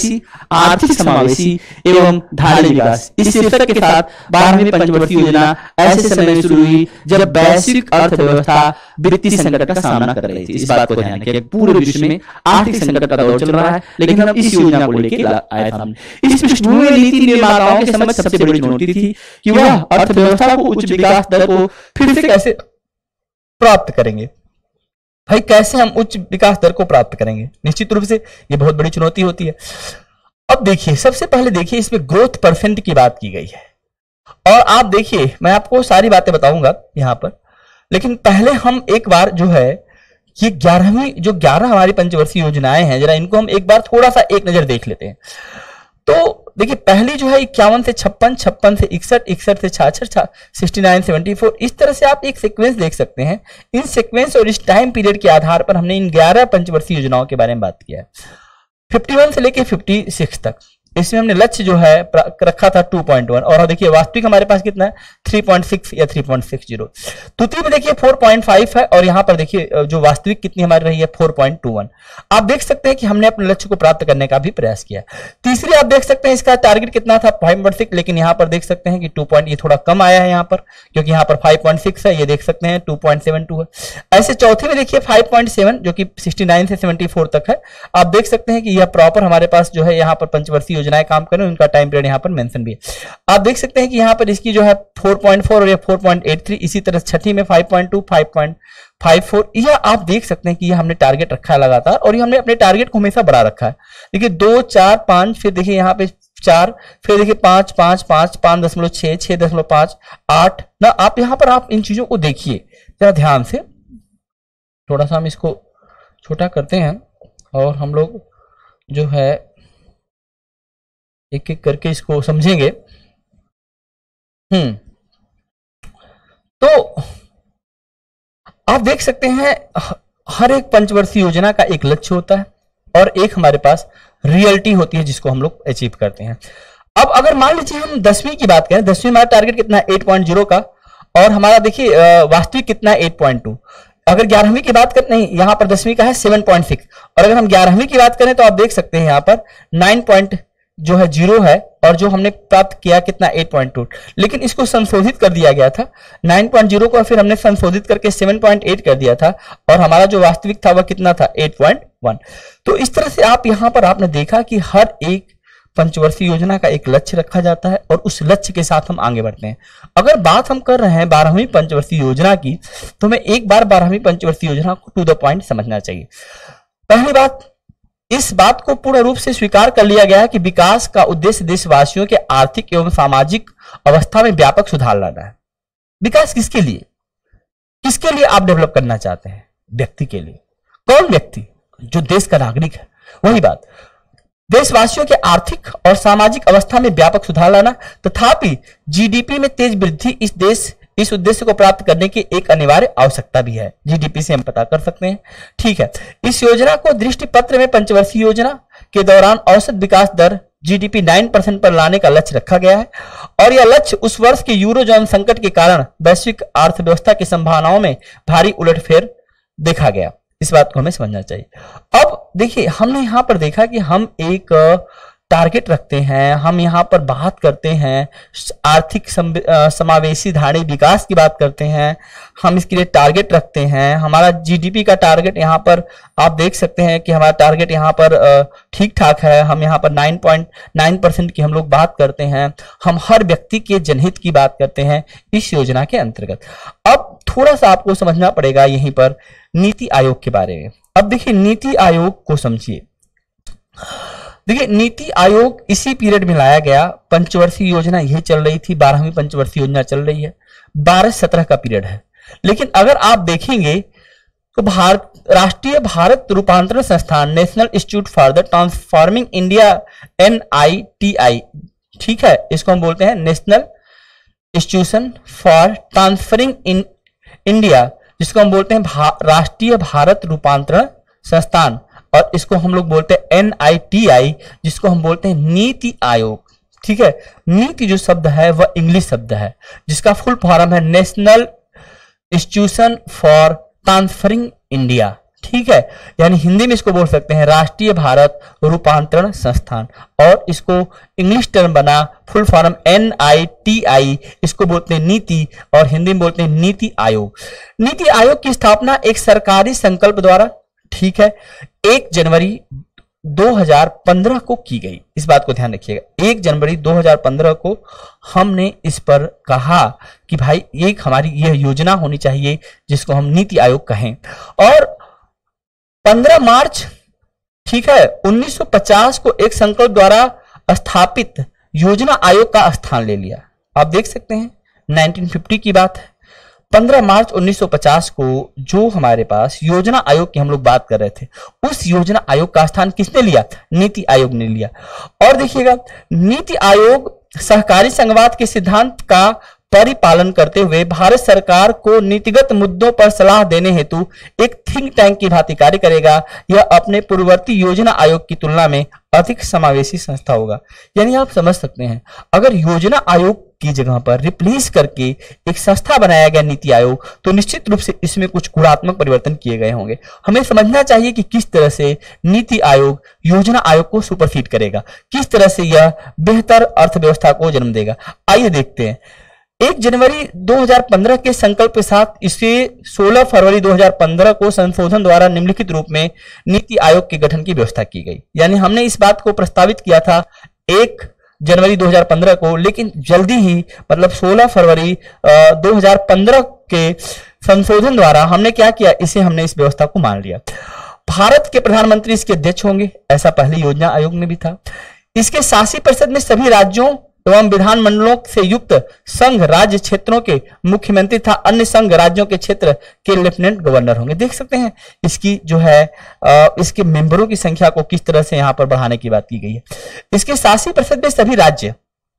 समावेशी एवं धारणीय विकास। इस शीर्षक के साथ 12वीं पंचवर्षीय योजना ऐसे समय में शुरू हुई जब वैश्विक अर्थव्यवस्था वित्तीय संकट का सामना कर रही थी। इस बात को ध्यान रखिए, पूरे विश्व में आर्थिक संकट का दौर चल रहा है, लेकिन हम इस योजना को लेके आए थे। इस पृष्ठभूमि में नीति निर्माताओं के समझ सबसे बड़ी चुनौती थी कि वह अर्थव्यवस्था को उच्च विकास दर को फिर से कैसे प्राप्त करेंगे। भाई, कैसे हम उच्च विकास दर को प्राप्त करेंगे, निश्चित रूप से ये बहुत बड़ी चुनौती होती है। अब देखिए, सबसे पहले देखिए, इसमें ग्रोथ परसेंट की बात की गई है, और आप देखिए, मैं आपको सारी बातें बताऊंगा यहां पर, लेकिन पहले हम एक बार जो है ये 11 हमारी पंचवर्षीय योजनाएं हैं, जरा इनको हम एक बार थोड़ा सा एक नजर देख लेते हैं। तो देखिए, पहली जो है 51 से 56, 56 से 61, 61 से 66, 69, 74, इस तरह से आप एक सीक्वेंस देख सकते हैं। इन सीक्वेंस और इस टाइम पीरियड के आधार पर हमने इन 11 पंचवर्षीय योजनाओं के बारे में बात किया है। 51 से लेके 56 तक इसमें हमने लक्ष्य जो है रखा था 2.1 और देखिए वास्तविक हमारे पास कितना है 3.6 या 3.60। तुति में देखिए 4.5 है और यहां पर देखिए जो वास्तविक कितनी हमारी रही है 4.21। आप देख सकते हैं कि हमने अपने लक्ष्य को प्राप्त करने का भी प्रयास किया। तीसरी आप देख सकते हैं इसका टारगेट कितना था 5.6, लेकिन यहां पर देख सकते हैं कि 2 पॉइंट ये थोड़ा कम आया है यहां पर, क्योंकि यहां पर 5.6 है, ये देख सकते हैं 2.72 है। ऐसे चौथे में देखिए 5.7 जो कि 69 से 74 तक है। आप देख सकते हैं कि यह प्रॉपर हमारे पास जो है यहाँ पर पंचवर्षीय योजनाएं काम करें, उनका टाइम पीरियड यहाँ पर मेंशन भी है। आप देख सकते हैं कि यहाँ पर इसकी जो है 4.4 और ये 4.83, इसी तरह छठी में 5.2, 5.54, यह आप देख सकते हैं कि यह हमने टारगेट रखा है लगातार और ये हमने अपने टारगेट को हमेशा बढ़ा रखा है। देखिए 2, 4, 5, फिर देखिए यहाँ पे 4, फिर देखिए 5, 5, 5, 5.6, 6.5, 8 ना। आप यहाँ पर आप इन चीजों को देखिए जरा ध्यान से, थोड़ा सा हम इसको छोटा करते हैं और हम लोग जो है एक एक करके इसको समझेंगे। तो आप देख सकते हैं हर एक पंचवर्षीय योजना का एक लक्ष्य होता है और एक हमारे पास रियलिटी होती है जिसको हम लोग अचीव करते हैं। अब अगर मान लीजिए हम 10वीं की बात करें, 10वीं हमारा टारगेट कितना है 8.0 का और हमारा देखिए वास्तविक कितना है 8.2। अगर 11वीं की बात करें, नहीं यहां पर 10वीं का है 7.6 और अगर हम 11वीं की बात करें तो आप देख सकते हैं यहां पर 9.0 है और जो हमने प्राप्त किया कितना 8.2, लेकिन इसको संशोधित कर दिया गया था 9.0 को, फिर हमने संशोधित करके 7.8 कर दिया था और हमारा जो वास्तविक था वह कितना था 8.1। तो इस तरह से आप यहां पर आपने देखा कि हर एक पंचवर्षीय योजना का एक लक्ष्य रखा जाता है और उस लक्ष्य के साथ हम आगे बढ़ते हैं। अगर बात हम कर रहे हैं 12वीं पंचवर्षीय योजना की, तो हमें एक बार 12वीं पंचवर्षीय योजना को टू द पॉइंट समझना चाहिए। पहली बात, इस बात को पूर्ण रूप से स्वीकार कर लिया गया है कि विकास का उद्देश्य देशवासियों के आर्थिक एवं सामाजिक अवस्था में व्यापक सुधार लाना है। विकास किसके लिए, किसके लिए आप डेवलप करना चाहते हैं? व्यक्ति के लिए। कौन व्यक्ति? जो देश का नागरिक है। वही बात, देशवासियों के आर्थिक और सामाजिक अवस्था में व्यापक सुधार लाना, तथापि जीडीपी में तेज वृद्धि इस उद्देश्य को प्राप्त करने की एक अनिवार्य आवश्यकता भी है। जीडीपी से हम पता कर सकते हैं। ठीक है, इस योजना को दृष्टि पत्र में पंचवर्षीय योजना के दौरान औसत विकास दर जीडीपी 9% पर लाने का लक्ष्य रखा गया है और यह लक्ष्य उस वर्ष के यूरोजोन संकट के कारण वैश्विक अर्थव्यवस्था की संभावनाओं में भारी उलटफेर देखा गया। इस बात को हमें समझना चाहिए। अब देखिए हमने यहां पर देखा कि हम एक टारगेट रखते हैं, हम यहां पर बात करते हैं आर्थिक समावेशी धारणीय विकास की बात करते हैं, हम इसके लिए टारगेट रखते हैं। हमारा जीडीपी का टारगेट यहां पर आप देख सकते हैं कि हमारा टारगेट यहां पर ठीक ठाक है। हम यहां पर 9.9% की हम लोग बात करते हैं। हम हर व्यक्ति के जनहित की बात करते हैं इस योजना के अंतर्गत। अब थोड़ा सा आपको समझना पड़ेगा यहीं पर नीति आयोग के बारे में। अब देखिए नीति आयोग को समझिए। देखिए नीति आयोग इसी पीरियड में लाया गया। पंचवर्षीय योजना यही चल रही थी, 12वीं पंचवर्षीय योजना चल रही है, 12-17 का पीरियड है। लेकिन अगर आप देखेंगे तो राष्ट्रीय भारत रूपांतरण संस्थान, national institute for the transforming India, NITI, ठीक है, इसको हम बोलते हैं national institution for transferring in India, जिसको हम बोलते हैं राष्ट्रीय भारत रूपांतरण संस्थान, और इसको हम लोग बोलते हैं NITI, जिसको हम बोलते हैं नीति आयोग। ठीक है, नीति जो शब्द है वह इंग्लिश शब्द है जिसका फुल फॉर्म है national institution for transferring India. ठीक है, यानी हिंदी में इसको बोल सकते हैं राष्ट्रीय भारत रूपांतरण संस्थान, और इसको इंग्लिश टर्म बना फुल फॉर्म NITI, इसको बोलते हैं नीति और हिंदी में बोलते हैं नीति आयोग। नीति आयोग की स्थापना एक सरकारी संकल्प द्वारा, ठीक है, 1 जनवरी 2015 को की गई। इस बात को ध्यान रखिएगा, 1 जनवरी 2015 को हमने इस पर कहा कि भाई एक हमारी यह योजना होनी चाहिए जिसको हम नीति आयोग कहें। और 15 मार्च, ठीक है, 1950 को एक संकल्प द्वारा स्थापित योजना आयोग का स्थान ले लिया। आप देख सकते हैं 1950 की बात है। 15 मार्च 1950 को जो हमारे पास योजना आयोग की हम लोग बात कर रहे थे, उस योजना आयोग का स्थान किसने लिया? नीति आयोग ने लिया। और देखिएगा नीति आयोग सहकारी संघवाद के सिद्धांत का परिपालन करते हुए भारत सरकार को नीतिगत मुद्दों पर सलाह देने हेतु एक थिंक टैंक की भांति कार्य करेगा। यह अपने पूर्ववर्ती योजना आयोग की तुलना में अधिक समावेशी संस्था होगा। यानी आप समझ सकते हैं, अगर योजना आयोग की जगह पर रिप्लेस करके एक संस्था बनाया गया नीति आयोग, तो निश्चित रूप से इसमें कुछ गुणात्मक परिवर्तन किए गए होंगे। हमें समझना चाहिए कि किस तरह से नीति आयोग योजना आयोग को सुपरसीड करेगा, किस तरह से यह बेहतर अर्थव्यवस्था को जन्म देगा। आइए देखते हैं। 1 जनवरी 2015 के संकल्प के साथ इसे 16 फरवरी 2015 को संशोधन द्वारा निम्नलिखित रूप में नीति आयोग के गठन की व्यवस्था की गई। यानी हमने इस बात को प्रस्तावित किया था 1 जनवरी 2015 को, लेकिन जल्दी ही मतलब 16 फरवरी 2015 के संशोधन द्वारा हमने क्या किया, इसे हमने इस व्यवस्था को मान लिया। भारत के प्रधानमंत्री इसके अध्यक्ष होंगे, ऐसा पहले योजना आयोग में भी था। इसके शासी परिषद में सभी राज्यों एवं विधानमंडलों से युक्त संघ राज्य क्षेत्रों के मुख्यमंत्री तथा अन्य संघ राज्यों के क्षेत्र के लेफ्टिनेंट गवर्नर होंगे। देख सकते हैं इसकी जो है इसके मेंबरों की संख्या को किस तरह से यहां पर बढ़ाने की बात की गई है। इसके शासी परिषद में सभी राज्य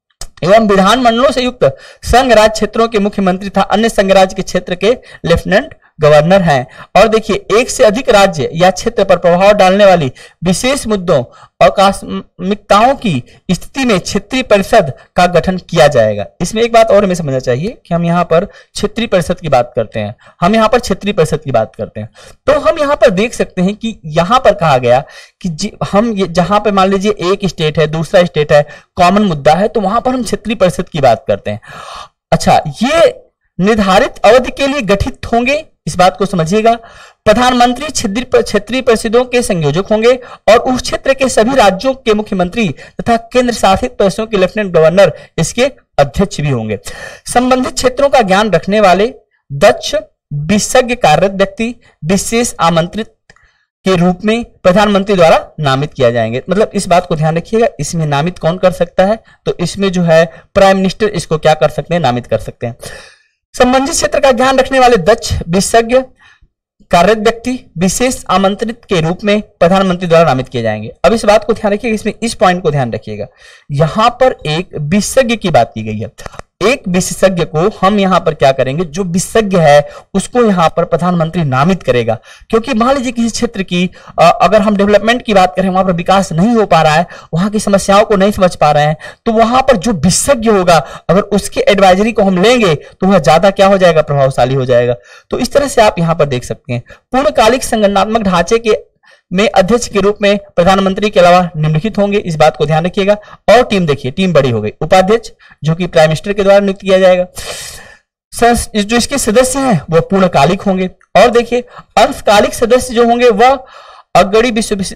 एवं विधानमंडलों से युक्त संघ राज्य क्षेत्रों के मुख्यमंत्री तथा अन्य संघ राज्य के क्षेत्र के लेफ्टिनेंट गवर्नर हैं। और देखिए, एक से अधिक राज्य या क्षेत्र पर प्रभाव डालने वाली विशेष मुद्दों और प्राथमिकताओं की स्थिति में क्षेत्रीय परिषद का गठन किया जाएगा। इसमें एक बात और हमें समझना चाहिए कि हम यहाँ पर क्षेत्रीय परिषद की बात करते हैं, हम यहाँ पर क्षेत्रीय परिषद की बात करते हैं, तो हम यहाँ पर देख सकते हैं कि यहाँ पर कहा गया कि हम जहां पर मान लीजिए एक स्टेट है, दूसरा स्टेट है, कॉमन मुद्दा है, तो वहां पर हम क्षेत्रीय परिषद की बात करते हैं। अच्छा, ये निर्धारित अवधि के लिए गठित होंगे, इस बात को समझिएगा। प्रधानमंत्री क्षेत्रीय परिषदों के संयोजक होंगे और उस क्षेत्र के सभी राज्यों के मुख्यमंत्री तथा केंद्र शासित प्रदेशों के लेफ्टिनेंट गवर्नर इसके अध्यक्ष भी होंगे। संबंधित क्षेत्रों का ज्ञान रखने वाले दक्ष विशेषज्ञ कार्यरत व्यक्ति विशेष आमंत्रित के रूप में प्रधानमंत्री द्वारा नामित किया जाएंगे। मतलब इस बात को ध्यान रखिएगा, इसमें नामित कौन कर सकता है, तो इसमें जो है प्राइम मिनिस्टर इसको क्या कर सकते हैं, नामित कर सकते हैं। संबंधित क्षेत्र का ज्ञान रखने वाले दक्ष विशेषज्ञ कार्यरत व्यक्ति विशेष आमंत्रित के रूप में प्रधानमंत्री द्वारा नामित किए जाएंगे। अब इस बात को ध्यान रखिएगा, इसमें इस पॉइंट को ध्यान रखिएगा, यहां पर एक विशेषज्ञ की बात की गई है। एक विशेषज्ञ को हम यहां पर क्या करेंगे, जो विशेषज्ञ है उसको यहां पर प्रधानमंत्री नामित करेगा। क्योंकि मान लीजिए किसी क्षेत्र की अगर हम डेवलपमेंट की बात करें, वहां पर विकास नहीं हो पा रहा है, वहां की समस्याओं को नहीं समझ पा रहे हैं, तो वहां पर जो विशेषज्ञ होगा अगर उसके एडवाइजरी को हम लेंगे तो वह ज्यादा क्या हो जाएगा, प्रभावशाली हो जाएगा। तो इस तरह से आप यहां पर देख सकते हैं। पूर्णकालिक संगठनात्मक ढांचे के में अध्यक्ष के रूप में प्रधानमंत्री के अलावा निम्नलिखित होंगे, इस बात को ध्यान रखिएगा। और टीम देखिए, टीम बड़ी हो गई। उपाध्यक्ष जो कि प्राइम मिनिस्टर के द्वारा नियुक्त किया जाएगा। जो इसके सदस्य हैं वह पूर्णकालिक होंगे। और देखिए, अंशकालिक सदस्य जो होंगे वह अग्रणी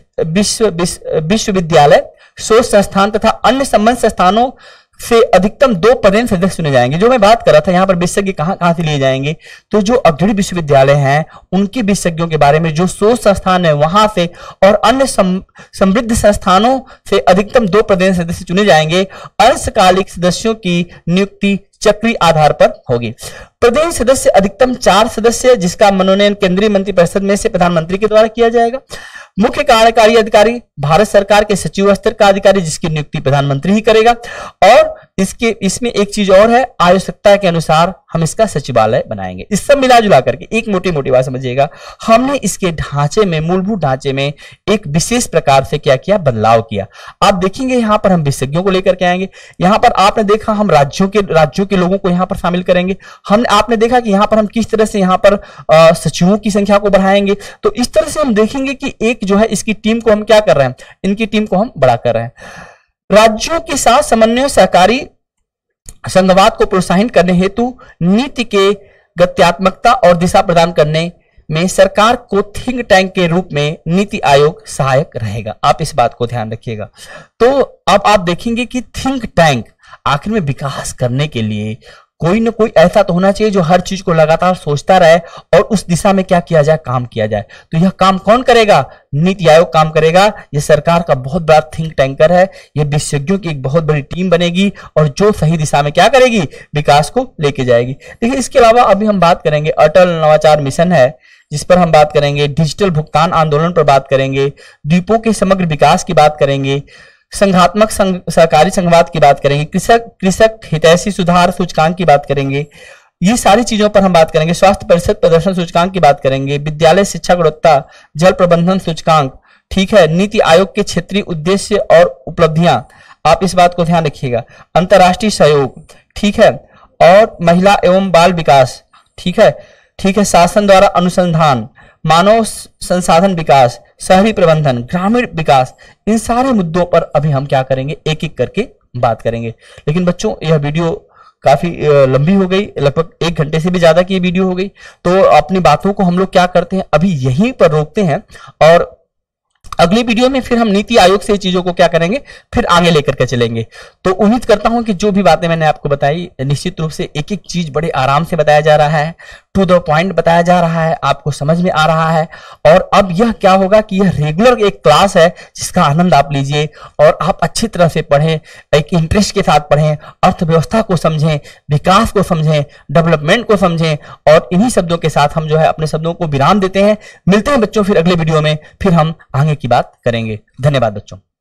विश्वविद्यालय, शोध संस्थान तथा अन्य संबंध संस्थानों से अधिकतम 2 पदेन सदस्य चुने जाएंगे। जो मैं बात कर रहा था, यहां पर विशेषज्ञ कहां से लिए जाएंगे, तो जो अग्रणी विश्वविद्यालय हैं उनके विशेषज्ञों के बारे में, जो शोध संस्थान है वहां से, और अन्य समृद्ध संस्थानों से अधिकतम 2 पदेन सदस्य चुने जाएंगे। अंशकालिक सदस्यों की नियुक्ति चक्रीय आधार पर होगी। प्रदेश सदस्य अधिकतम 4 सदस्य, जिसका मनोनयन केंद्रीय मंत्रिपरिषद में से प्रधानमंत्री के द्वारा किया जाएगा। मुख्य कार्यकारी अधिकारी भारत सरकार के सचिव स्तर का अधिकारी, जिसकी नियुक्ति प्रधानमंत्री ही करेगा। और इसमें एक चीज और है, आवश्यकता के अनुसार हम इसका सचिवालय बनाएंगे। इस सब मिला जुला करके एक मोटी बात समझिएगा, हमने इसके ढांचे में, मूलभूत ढांचे में एक विशेष प्रकार से क्या किया, बदलाव किया। आप देखेंगे यहां पर हम विशेषज्ञों को लेकर के आएंगे। यहां पर आपने देखा हम राज्यों के लोगों को यहां पर शामिल करेंगे। आपने देखा कि यहां पर हम किस तरह से यहां पर सचिवों की संख्या को बढ़ाएंगे। तो इस तरह से हम देखेंगे कि एक जो है इसकी टीम को हम क्या कर रहे हैं, इनकी टीम को हम बड़ा कर रहे हैं। राज्यों के साथ समन्वय सहकारी संघवाद को प्रोत्साहित करने हेतु नीति के गत्यात्मकता और दिशा प्रदान करने में सरकार को थिंक टैंक के रूप में नीति आयोग सहायक रहेगा। आप इस बात को ध्यान रखिएगा। तो अब आप देखेंगे कि थिंक टैंक आखिर में विकास करने के लिए कोई ना कोई ऐसा तो होना चाहिए जो हर चीज को लगातार सोचता रहे और उस दिशा में क्या किया जाए, काम किया जाए। तो यह काम कौन करेगा, नीति आयोग काम करेगा। यह सरकार का बहुत बड़ा थिंक टैंकर है। यह विशेषज्ञों की एक बहुत बड़ी टीम बनेगी और जो सही दिशा में क्या करेगी, विकास को लेके जाएगी। देखिए, इसके अलावा अभी हम बात करेंगे अटल नवाचार मिशन है, जिस पर हम बात करेंगे। डिजिटल भुगतान आंदोलन पर बात करेंगे। द्वीपों के समग्र विकास की बात करेंगे। संघात्मक सहकारी संघवाद की बात करेंगे, कृषक हितैषी सुधार सूचकांक की बात करेंगे, ये सारी चीजों पर हम बात करेंगे। स्वास्थ्य परिषद प्रदर्शन सूचकांक की बात करेंगे, विद्यालय शिक्षा गुणवत्ता, जल प्रबंधन सूचकांक, ठीक है, नीति आयोग के क्षेत्रीय उद्देश्य और उपलब्धियां, आप इस बात को ध्यान रखिएगा, अंतर्राष्ट्रीय सहयोग, ठीक है, और महिला एवं बाल विकास, ठीक है, ठीक है, शासन द्वारा अनुसंधान, मानव संसाधन विकास, शहरी प्रबंधन, ग्रामीण विकास, इन सारे मुद्दों पर अभी हम क्या करेंगे, एक एक करके बात करेंगे। लेकिन बच्चों यह वीडियो काफी लंबी हो गई, लगभग 1 घंटे से भी ज्यादा की वीडियो हो गई, तो अपनी बातों को हम लोग क्या करते हैं, अभी यहीं पर रोकते हैं और अगली वीडियो में फिर हम नीति आयोग से चीजों को क्या करेंगे, फिर आगे लेकर के चलेंगे। तो उम्मीद करता हूं कि जो भी बातें मैंने आपको बताई, निश्चित रूप से एक एक चीज बड़े आराम से बताया जा रहा है, टू द पॉइंट बताया जा रहा है, आपको समझ में आ रहा है। और अब यह क्या होगा कि यह रेगुलर एक क्लास है जिसका आनंद आप लीजिए और आप अच्छी तरह से पढ़ें, एक इंटरेस्ट के साथ पढ़ें, अर्थव्यवस्था को समझें, विकास को समझें, डेवलपमेंट को समझें। और इन्हीं शब्दों के साथ हम जो है अपने शब्दों को विराम देते हैं। मिलते हैं बच्चों फिर अगले वीडियो में, फिर हम आगे की बात करेंगे। धन्यवाद बच्चों।